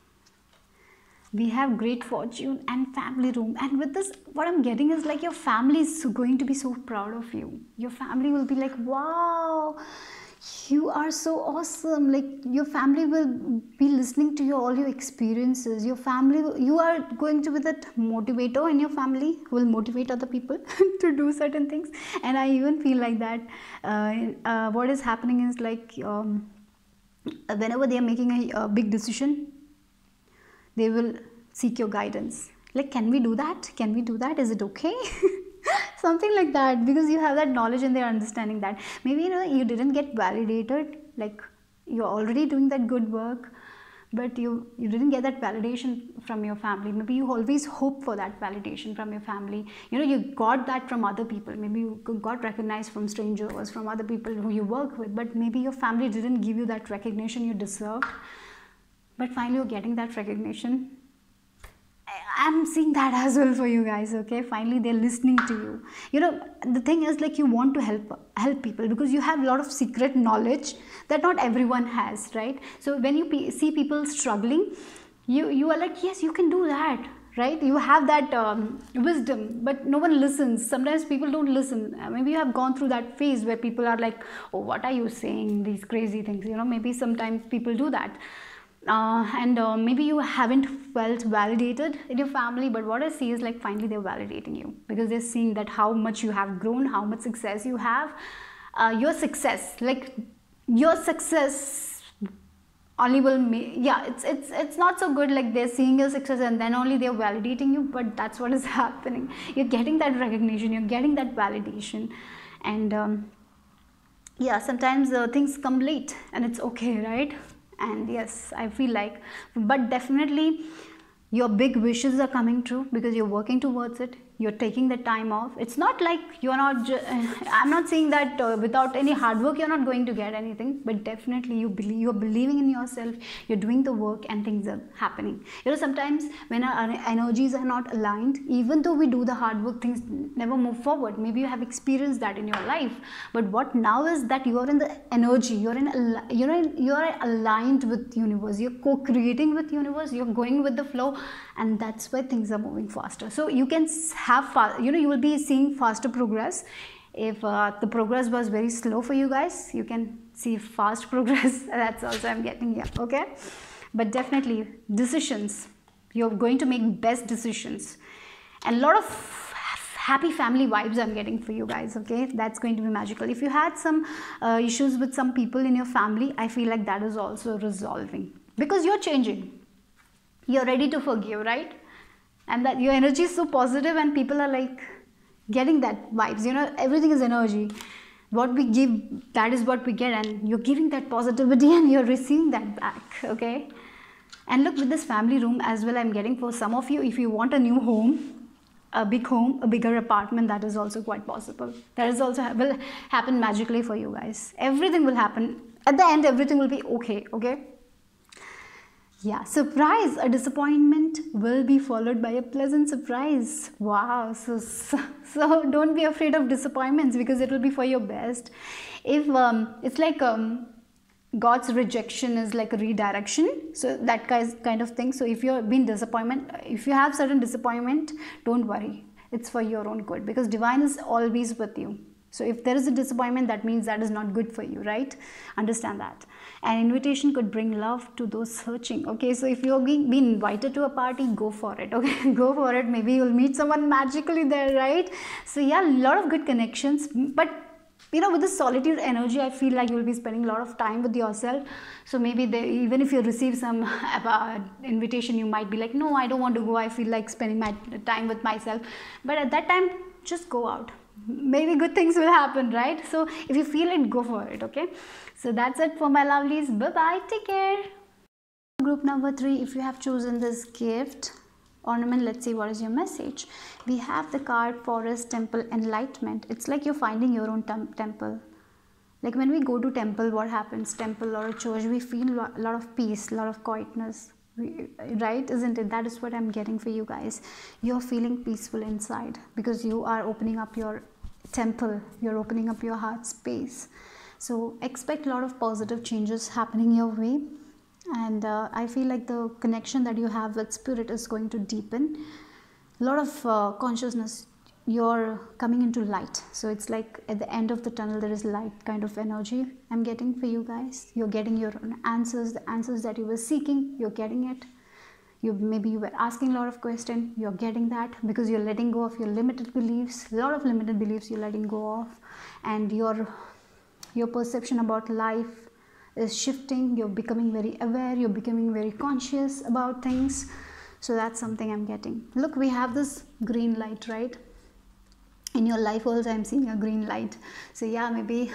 We have great fortune and family room, and with this what I'm getting is like your family is going to be so proud of you. Your family will be like, wow, you are so awesome. Like your family will be listening to all your experiences. Your family, you are going to be that motivator in your family who will motivate other people to do certain things. And I even feel like that what is happening is like whenever they are making a big decision, they will seek your guidance. Like, can we do that? Can we do that? Is it okay? Something like that, because you have that knowledge and they're understanding that. Maybe you didn't get validated, like you're already doing that good work, but you didn't get that validation from your family. Maybe you always hope for that validation from your family. You got that from other people. Maybe you got recognized from strangers, from other people who you work with, but maybe your family didn't give you that recognition you deserved. But finally you're getting that recognition. I'm seeing that as well for you guys. Okay, finally they're listening to you. The thing is, like, you want to help people because you have a lot of secret knowledge that not everyone has, right? So when you see people struggling, you are like, yes, you can do that, right? You have that wisdom, but no one listens. Sometimes people don't listen. Maybe you have gone through that phase where people are like, oh, what are you saying, these crazy things? Maybe sometimes people do that. Maybe you haven't felt validated in your family, but what I see is like finally they're validating you because they're seeing that how much you have grown, how much success you have. Your success only will make, yeah, it's not so good. Like, they're seeing your success and then only they're validating you, but that's what is happening. You're getting that recognition, you're getting that validation, and yeah, sometimes things come late and it's okay, right? And yes, I feel like, but definitely your big wishes are coming true because you're working towards it. You're taking the time off. It's not like you're not I'm not saying that without any hard work you're not going to get anything, but definitely you're believing in yourself, you're doing the work, and things are happening. Sometimes when our energies are not aligned, even though we do the hard work, things never move forward. Maybe you have experienced that in your life, but what now is that you are in the energy, you're aligned with universe, you're co-creating with universe, you're going with the flow, and that's why things are moving faster. So you can have you will be seeing faster progress. If the progress was very slow for you guys, you can see fast progress. That's also I'm getting here. Okay, but definitely decisions, you're going to make best decisions, and a lot of happy family vibes I'm getting for you guys. Okay, that's going to be magical. If you had some issues with some people in your family, I feel like that is also resolving because you're changing, you're ready to forgive, right? And that your energy is so positive and people are like getting that vibes. Everything is energy. What we give, that is what we get, and you're giving that positivity and you're receiving that back. Okay, and look, with this family room as well, I'm getting for some of you, if you want a new home, a big home, a bigger apartment, that is also quite possible. That is also will happen magically for you guys. Everything will happen at the end, everything will be okay. Yeah, surprise, a disappointment will be followed by a pleasant surprise. Wow, so don't be afraid of disappointments because it will be for your best. If it's like God's rejection is like a redirection, so that kind of thing. So if you're being disappointment, if you have certain disappointment, don't worry, it's for your own good because divine is always with you. So if there is a disappointment, that means that is not good for you, right? Understand that. An invitation could bring love to those searching. Okay, so if you're being invited to a party, go for it. Okay, go for it. Maybe you'll meet someone magically there, right? So yeah, a lot of good connections. But with the solitude energy, I feel like you'll be spending a lot of time with yourself. So maybe even if you receive some invitation, you might be like, no, I don't want to go. I feel like spending my time with myself. But at that time, just go out. Maybe good things will happen, right? So if you feel it, go for it. Okay, so that's it for my lovelies. Bye bye, take care. Group number 3, if you have chosen this gift, ornament, let's see what is your message. We have the card Forest, Temple, Enlightenment. It's like you're finding your own temple. Like when we go to temple, what happens? Temple or a church, we feel a lot of peace, a lot of quietness, right? Isn't it? That is what I'm getting for you guys. You're feeling peaceful inside because you are opening up your temple. You're opening up your heart space. So expect a lot of positive changes happening your way. And I feel like the connection that you have with spirit is going to deepen. A lot of consciousness, you're coming into light. So it's like at the end of the tunnel there is light kind of energy I'm getting for you guys. You're getting your own answers, the answers that you were seeking, you're getting it. Maybe you were asking a lot of questions, you're getting that because you're letting go of your limited beliefs. A lot of limited beliefs you're letting go of, and your perception about life is shifting. You're becoming very aware, you're becoming very conscious about things. So that's something I'm getting. Look, we have this green light, right? In your life also I'm seeing a green light. So yeah, maybe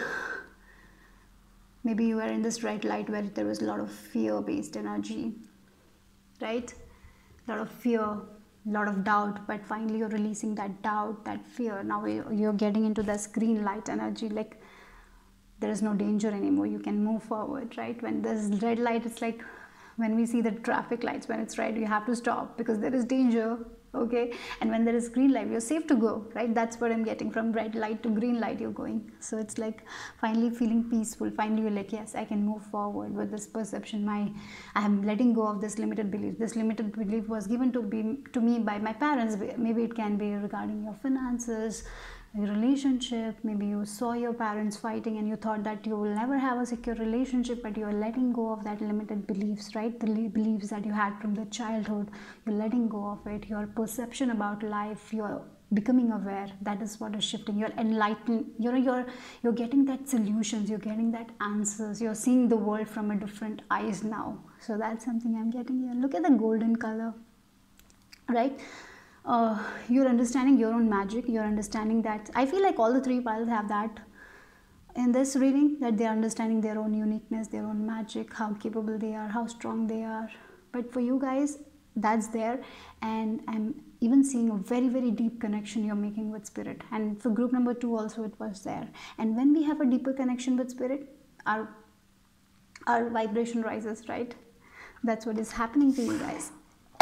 you were in this red light where there was a lot of fear-based energy, right? A lot of fear, a lot of doubt, but finally you're releasing that doubt, that fear. Now you're getting into this green light energy, like there is no danger anymore. You can move forward, right? When there's red light, it's like when we see the traffic lights, when it's red, you have to stop because there is danger, okay? And when there is green light, you're safe to go, right? That's what I'm getting. From red light to green light, you're going. So it's like finally feeling peaceful. Finally, you're like, yes, I can move forward with this perception. I am letting go of this limited belief. This limited belief was given to me by my parents. Maybe it can be regarding your finances, your relationship. Maybe you saw your parents fighting and you thought that you will never have a secure relationship, but you're letting go of that limited beliefs, right? The beliefs that you had from the childhood, you're letting go of it. Your perception about life, you're becoming aware. That is what is shifting. You're enlightened. You're getting that solutions, you're getting that answers, you're seeing the world from a different eyes now. So that's something I'm getting here. Look at the golden color, right? You're understanding your own magic. You're understanding that I feel like all the three piles have that in this reading, that they're understanding their own uniqueness, their own magic, how capable they are, how strong they are. But for you guys, that's there, and I'm even seeing a very, very deep connection you're making with spirit. And for group number 2 also it was there. And when we have a deeper connection with spirit, our vibration rises, right? That's what is happening to you guys.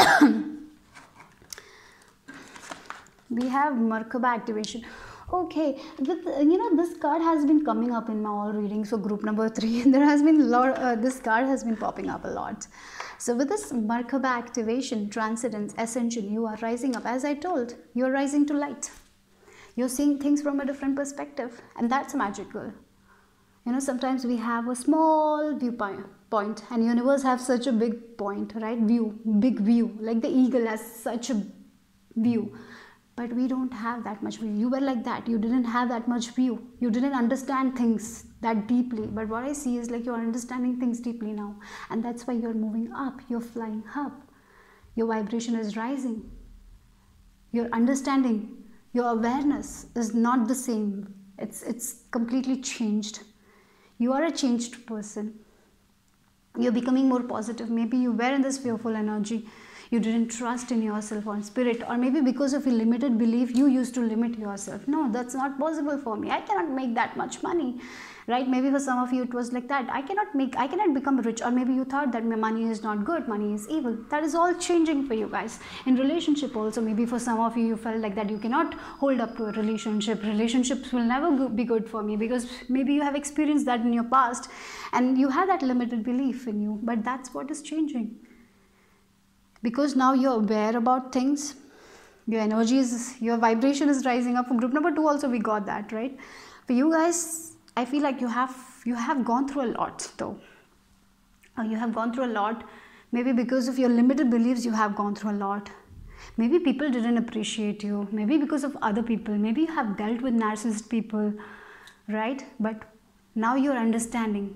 We have Merkaba activation. Okay, this card has been coming up in my all readings for group number 3. There has been a lot, this card has been popping up a lot. So with this Merkaba activation, transcendence, ascension, you are rising up. As I told, you're rising to light. You're seeing things from a different perspective, and that's magical. Sometimes we have a small viewpoint, and universe have such a big point, right? Big view, like the eagle has such a view. But we don't have that much view. You were like that. You didn't have that much view. You didn't understand things that deeply. But what I see is like you're understanding things deeply now. And that's why you're moving up. You're flying up. Your vibration is rising. Your understanding, your awareness is not the same. It's completely changed. You are a changed person. You're becoming more positive. Maybe you were in this fearful energy. You didn't trust in yourself or in spirit, or maybe because of a limited belief, you used to limit yourself. No, that's not possible for me. I cannot make that much money, right? Maybe for some of you it was like that. I cannot become rich, or maybe you thought that my money is not good, money is evil. That is all changing for you guys. In relationship also, maybe for some of you felt like that you cannot hold up to a relationship. Relationships will never be good for me, because maybe you have experienced that in your past and you have that limited belief in you. But that's what is changing. Because now you're aware about things, your energy your vibration is rising up. For group number 2 also we got that, right? For you guys, I feel like you have gone through a lot though. You have gone through a lot. Maybe because of your limited beliefs, you have gone through a lot. Maybe people didn't appreciate you. Maybe because of other people. Maybe you have dealt with narcissist people, right? But now you're understanding.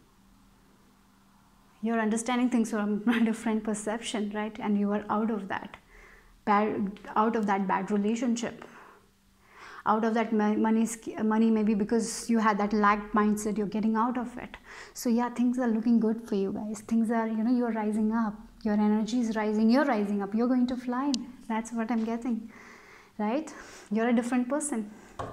You're understanding things from a different perception, right? And you are out of that bad relationship, out of that money maybe because you had that lack mindset. You're getting out of it. So yeah, things are looking good for you guys. Things are, you're rising up. Your energy is rising, you're rising up, you're going to fly. That's what I'm getting, right? You're a different person.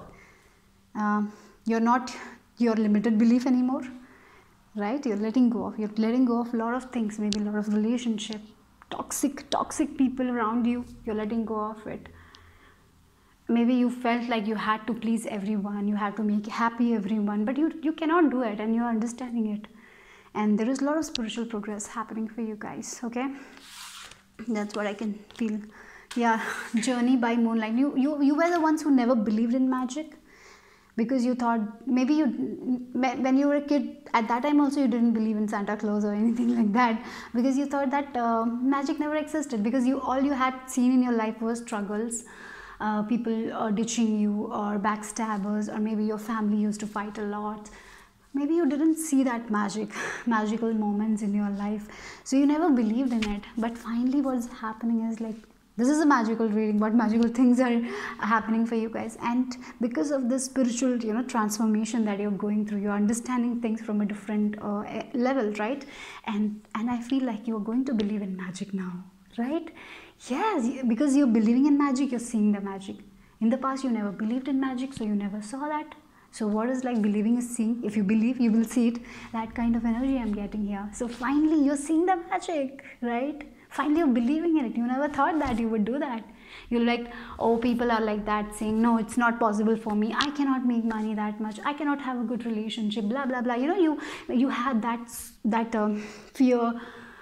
You're not your limited belief anymore, right? You're letting go of a lot of things, maybe a lot of relationship, toxic people around you. You're letting go of it. Maybe you felt like you had to please everyone, you had to make happy everyone, but you cannot do it, and you're understanding it. And there is a lot of spiritual progress happening for you guys, okay? That's what I can feel. Yeah, journey by moonlight. You were the ones who never believed in magic, because you thought, maybe when you were a kid, at that time also you didn't believe in Santa Claus or anything like that, because you thought that magic never existed, because all you had seen in your life was struggles, people ditching you, or backstabbers, or maybe your family used to fight a lot. Maybe you didn't see that magical moments in your life, so you never believed in it. But finally what's happening is like, this is a magical reading, what magical things are happening for you guys. And because of this spiritual, transformation that you're going through, you're understanding things from a different level, right? And I feel like you're going to believe in magic now, right? Yes, because you're believing in magic, you're seeing the magic. In the past you never believed in magic, so you never saw that. So what is like believing is seeing. If you believe, you will see it. That kind of energy I'm getting here. So finally you're seeing the magic, right? Finally you're believing in it. You never thought that you would do that. You're like, oh, people are like that, saying, no, it's not possible for me. I cannot make money that much. I cannot have a good relationship, blah, blah, blah. You had that fear,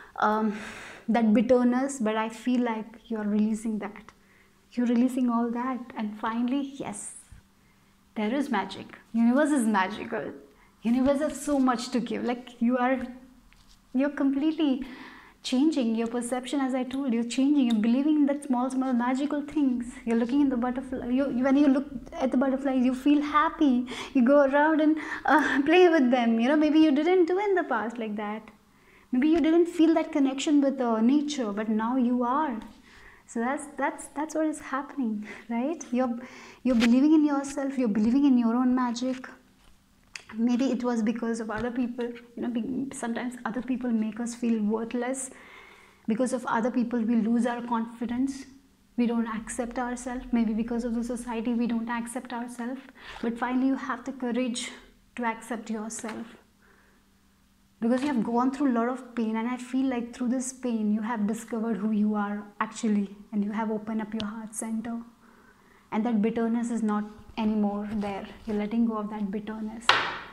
that bitterness, but I feel like you're releasing that. You're releasing all that. And finally, yes, there is magic. Universe is magical. Universe has so much to give. Like you're completely changing your perception. As I told you, changing. You're believing in that small magical things. You're looking in the butterfly. When you look at the butterflies, you feel happy. You go around and play with them. Maybe you didn't do in the past like that. Maybe you didn't feel that connection with nature, but now you are. So that's what is happening, right? You're believing in yourself. You're believing in your own magic. Maybe it was because of other people. Sometimes other people make us feel worthless. Because of other people, we lose our confidence. We don't accept ourselves. Maybe because of the society, we don't accept ourselves. But finally, you have the courage to accept yourself. Because you have gone through a lot of pain, and I feel like through this pain, you have discovered who you are actually, and you have opened up your heart center. And that bitterness is not anymore there. You're letting go of that bitterness.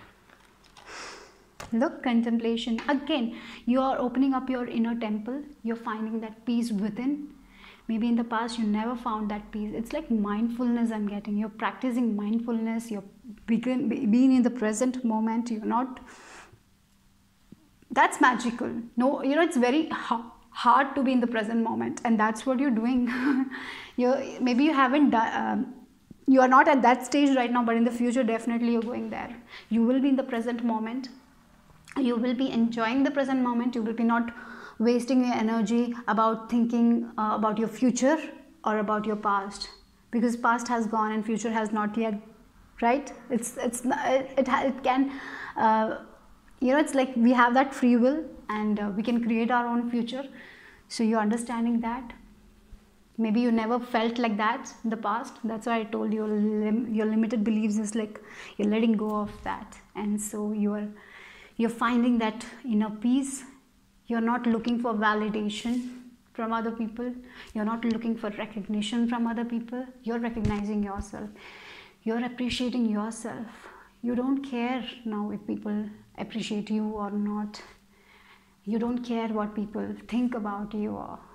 Look, contemplation. Again, you are opening up your inner temple. You're finding that peace within. Maybe in the past, you never found that peace. It's like mindfulness I'm getting. You're practicing mindfulness. You're being in the present moment. You're not... That's magical. No, it's very hard to be in the present moment, and that's what you're doing. Maybe you haven't done, you are not at that stage right now, but in the future definitely you're going there. You will be in the present moment. You will be enjoying the present moment. You will be not wasting your energy about thinking about your future or about your past, because past has gone and future has not yet, right? It can it's like we have that free will, and we can create our own future. So you're understanding that. Maybe you never felt like that in the past. That's why I told you your limited beliefs is like you're letting go of that. And so you're finding that inner peace. You're not looking for validation from other people. You're not looking for recognition from other people. You're recognizing yourself. You're appreciating yourself. You don't care now if people appreciate you or not. You don't care what people think about you.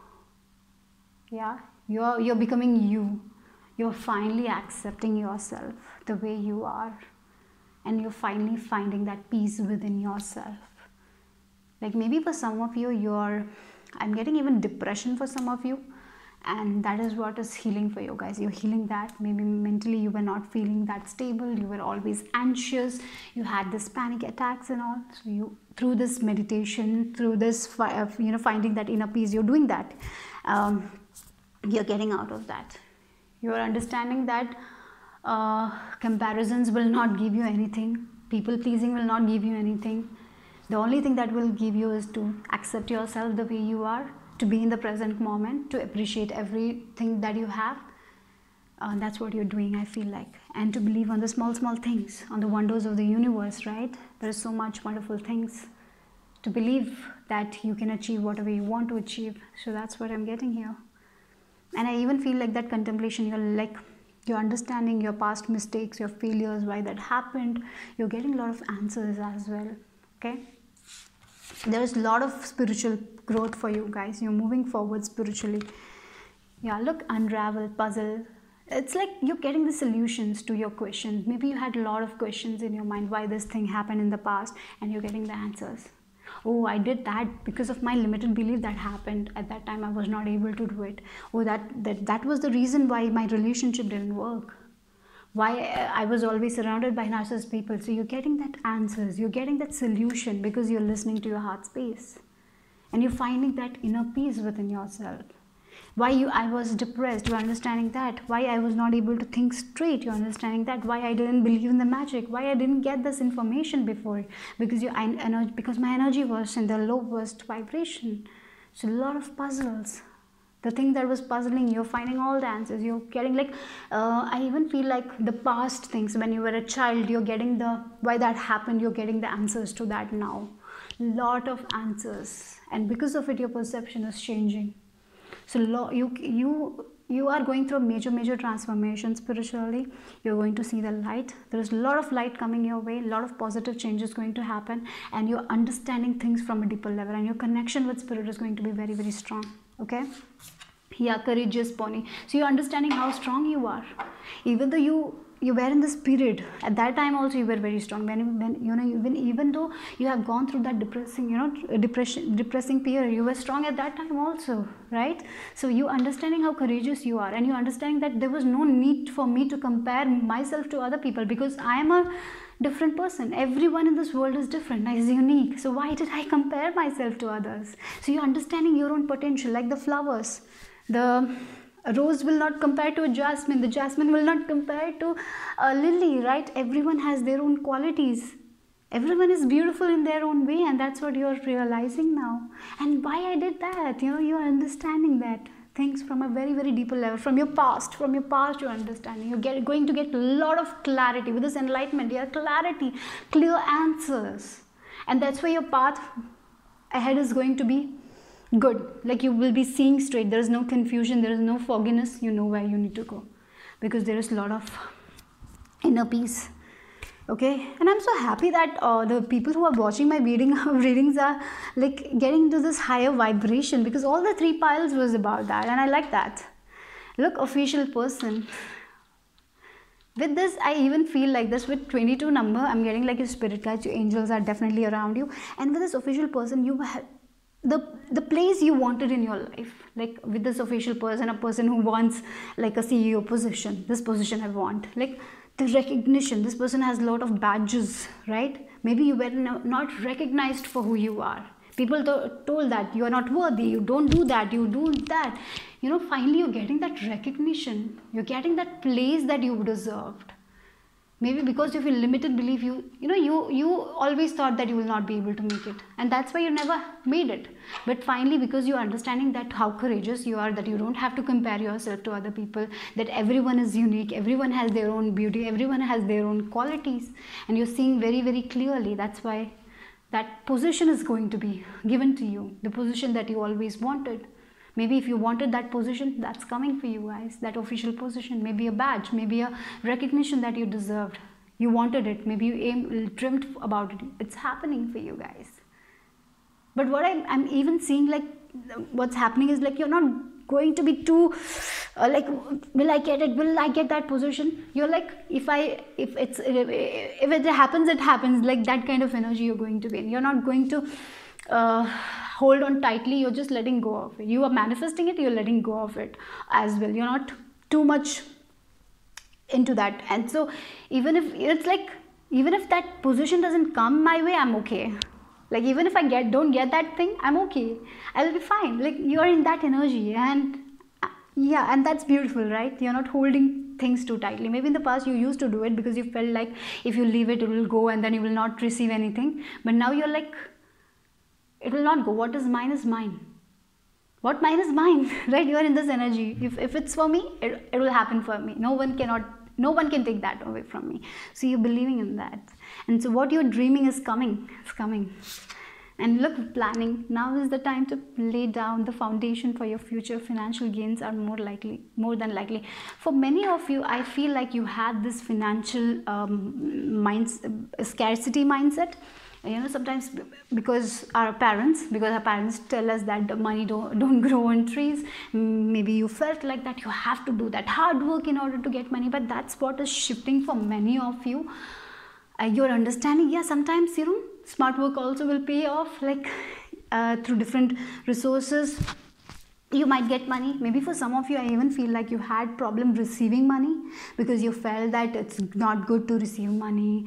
You're becoming you. You're finally accepting yourself the way you are, and you're finally finding that peace within yourself. Like maybe for some of you, I'm getting even depression for some of you, and that is what is healing for you guys. You're healing that. Maybe mentally you were not feeling that stable. You were always anxious. You had this panic attacks and all. So you, through this meditation, through this finding that inner peace, you're doing that. You're getting out of that. You're understanding that comparisons will not give you anything. People pleasing will not give you anything. The only thing that will give you is to accept yourself the way you are, to be in the present moment, to appreciate everything that you have. That's what you're doing, I feel like. And to believe on the small things, on the wonders of the universe, right? There is so much wonderful things to believe that you can achieve whatever you want to achieve. So that's what I'm getting here. And I even feel like that contemplation, you're understanding your past mistakes, your failures, why that happened. You're getting a lot of answers as well. Okay, there is a lot of spiritual growth for you guys. You're moving forward spiritually. Yeah, look, unravel, puzzle. It's like you're getting the solutions to your questions. Maybe you had a lot of questions in your mind why this thing happened in the past, and you're getting the answers. Oh, I did that because of my limited belief that happened at that time. I was not able to do it. Oh, that was the reason why my relationship didn't work. Why I was always surrounded by narcissist people. So you're getting that answers. You're getting that solution because you're listening to your heart space, and you're finding that inner peace within yourself. Why I was depressed, you're understanding that. Why I was not able to think straight, you're understanding that. Why I didn't believe in the magic, why I didn't get this information before, because because my energy was in the lowest vibration. So a lot of puzzles. The thing that was puzzling, you're finding all the answers. You're getting I even feel like the past things when you were a child, you're getting why that happened, you're getting the answers to that now. Lot of answers, and because of it, your perception is changing. So you are going through a major transformation spiritually. You're going to see the light. There is a lot of light coming your way. A lot of positive changes going to happen, and you're understanding things from a deeper level, and your connection with spirit is going to be very strong. Okay. Yeah, courageous pony. So you're understanding how strong you are, even though you were in this period. At that time also you were very strong. When even though you have gone through that depressing period, you were strong at that time also, right? So you understanding how courageous you are, and you understanding that there was no need for me to compare myself to other people, because I am a different person. Everyone in this world is different, is unique. So why did I compare myself to others? So you're understanding your own potential, like the flowers. The rose will not compare to a jasmine. The jasmine will not compare to a lily, right? Everyone has their own qualities. Everyone is beautiful in their own way, and that's what you're realizing now. And why I did that, you're understanding that things from a very deeper level, from your past you're understanding. You're going to get a lot of clarity with this enlightenment. Yeah, clarity, clear answers, and that's why your path ahead is going to be good. Like you will be seeing straight. There is no confusion, there is no fogginess. You know where you need to go, because there is a lot of inner peace. Okay, and I'm so happy that the people who are watching my readings are like getting to this higher vibration, because all the 3 piles was about that, and I like that. Look, official person. With this, I even feel like this with 22 number, I'm getting like your spirit guides, your angels are definitely around you, and with this official person, you have the place you wanted in your life. Like with this official person, a person who wants like a CEO position, this position I want, like the recognition. This person has a lot of badges, right? Maybe you were not recognized for who you are. People told that you are not worthy, you don't do that, you do that. Finally you're getting that recognition, you're getting that place that you deserved. Maybe because of your limited belief, you always thought that you will not be able to make it, and that's why you never made it. But finally, because you're understanding that how courageous you are, that you don't have to compare yourself to other people, that everyone is unique, everyone has their own beauty, everyone has their own qualities, and you're seeing very clearly. That's why that position is going to be given to you, the position that you always wanted. Maybe if you wanted that position, that's coming for you guys, that official position, maybe a badge, maybe a recognition that you deserved. You wanted it, maybe you dreamt about it. It's happening for you guys. But what I'm even seeing, like what's happening is like you're not going to be too like, will I get it? Will I get that position? You're like, if it happens, it happens. Like that kind of energy you're going to be in. You're not going to hold on tightly, you're just letting go of it. You are manifesting it, you're letting go of it as well. You're not too much into that. And so even if that position doesn't come my way, I'm okay. Like even if I don't get that thing, I'm okay, I'll be fine. Like you're in that energy, and yeah, and that's beautiful, right? You're not holding things too tightly. Maybe in the past you used to do it because you felt like if you leave it, it will go and then you will not receive anything. But now you're like, it will not go. What is mine is mine. what mine is mine, right? You are in this energy. If it's for me, it will happen for me. No one can take that away from me. So you're believing in that, and so what you're dreaming is coming. It's coming. And look, planning. Now is the time to lay down the foundation for your future. Financial gains are more than likely. For many of you, I feel like you had this financial scarcity mindset. You know, sometimes because our parents tell us that the money don't grow on trees. Maybe you felt like that you have to do that hard work in order to get money, but that's what is shifting for many of you. Your understanding, yeah, sometimes, you know, smart work also will pay off, like through different resources you might get money. Maybe for some of you, I even feel like you had problem receiving money because you felt that it's not good to receive money.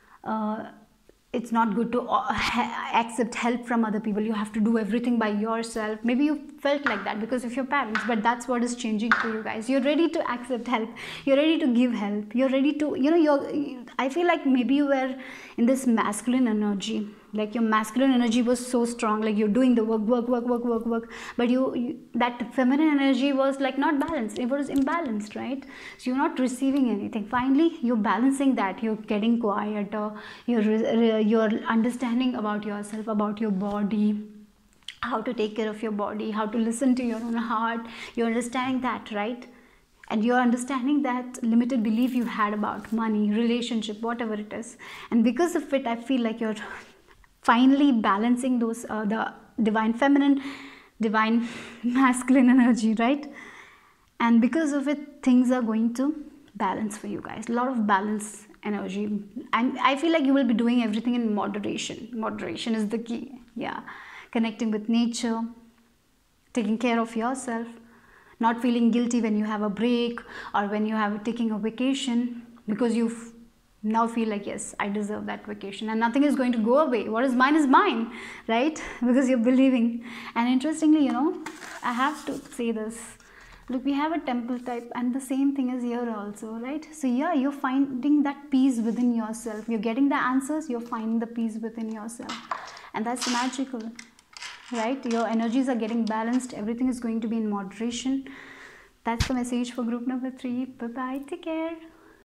It's not good to accept help from other people. You have to do everything by yourself. Maybe you felt like that because of your parents, but that's what is changing for you guys. You're ready to accept help. You're ready to give help. You're ready to, you know, I feel like maybe you were in this masculine energy. Like your masculine energy was so strong, like you're doing the work, but that feminine energy was like not balanced. It was imbalanced, right? So you're not receiving anything. Finally, you're balancing that. You're getting quieter. You're understanding about yourself, about your body, how to take care of your body, how to listen to your own heart. You're understanding that, right? And you're understanding that limited belief you had about money, relationship, whatever it is. And because of it, I feel like you're finally balancing those the divine feminine, divine masculine energy, right? And because of it, things are going to balance for you guys. A lot of balance energy, and I feel like you will be doing everything in moderation. Moderation is the key. Yeah, connecting with nature, taking care of yourself, not feeling guilty when you have a break or when you have taking a vacation, because you now feel like, yes, I deserve that vacation and nothing is going to go away. What is mine, right? Because you're believing. And interestingly, you know, I have to say this. Look, we have a temple type and the same thing is here also, right? So yeah, you're finding that peace within yourself. You're getting the answers, you're finding the peace within yourself. And that's magical, right? Your energies are getting balanced. Everything is going to be in moderation. That's the message for group number 3. Bye-bye. Take care.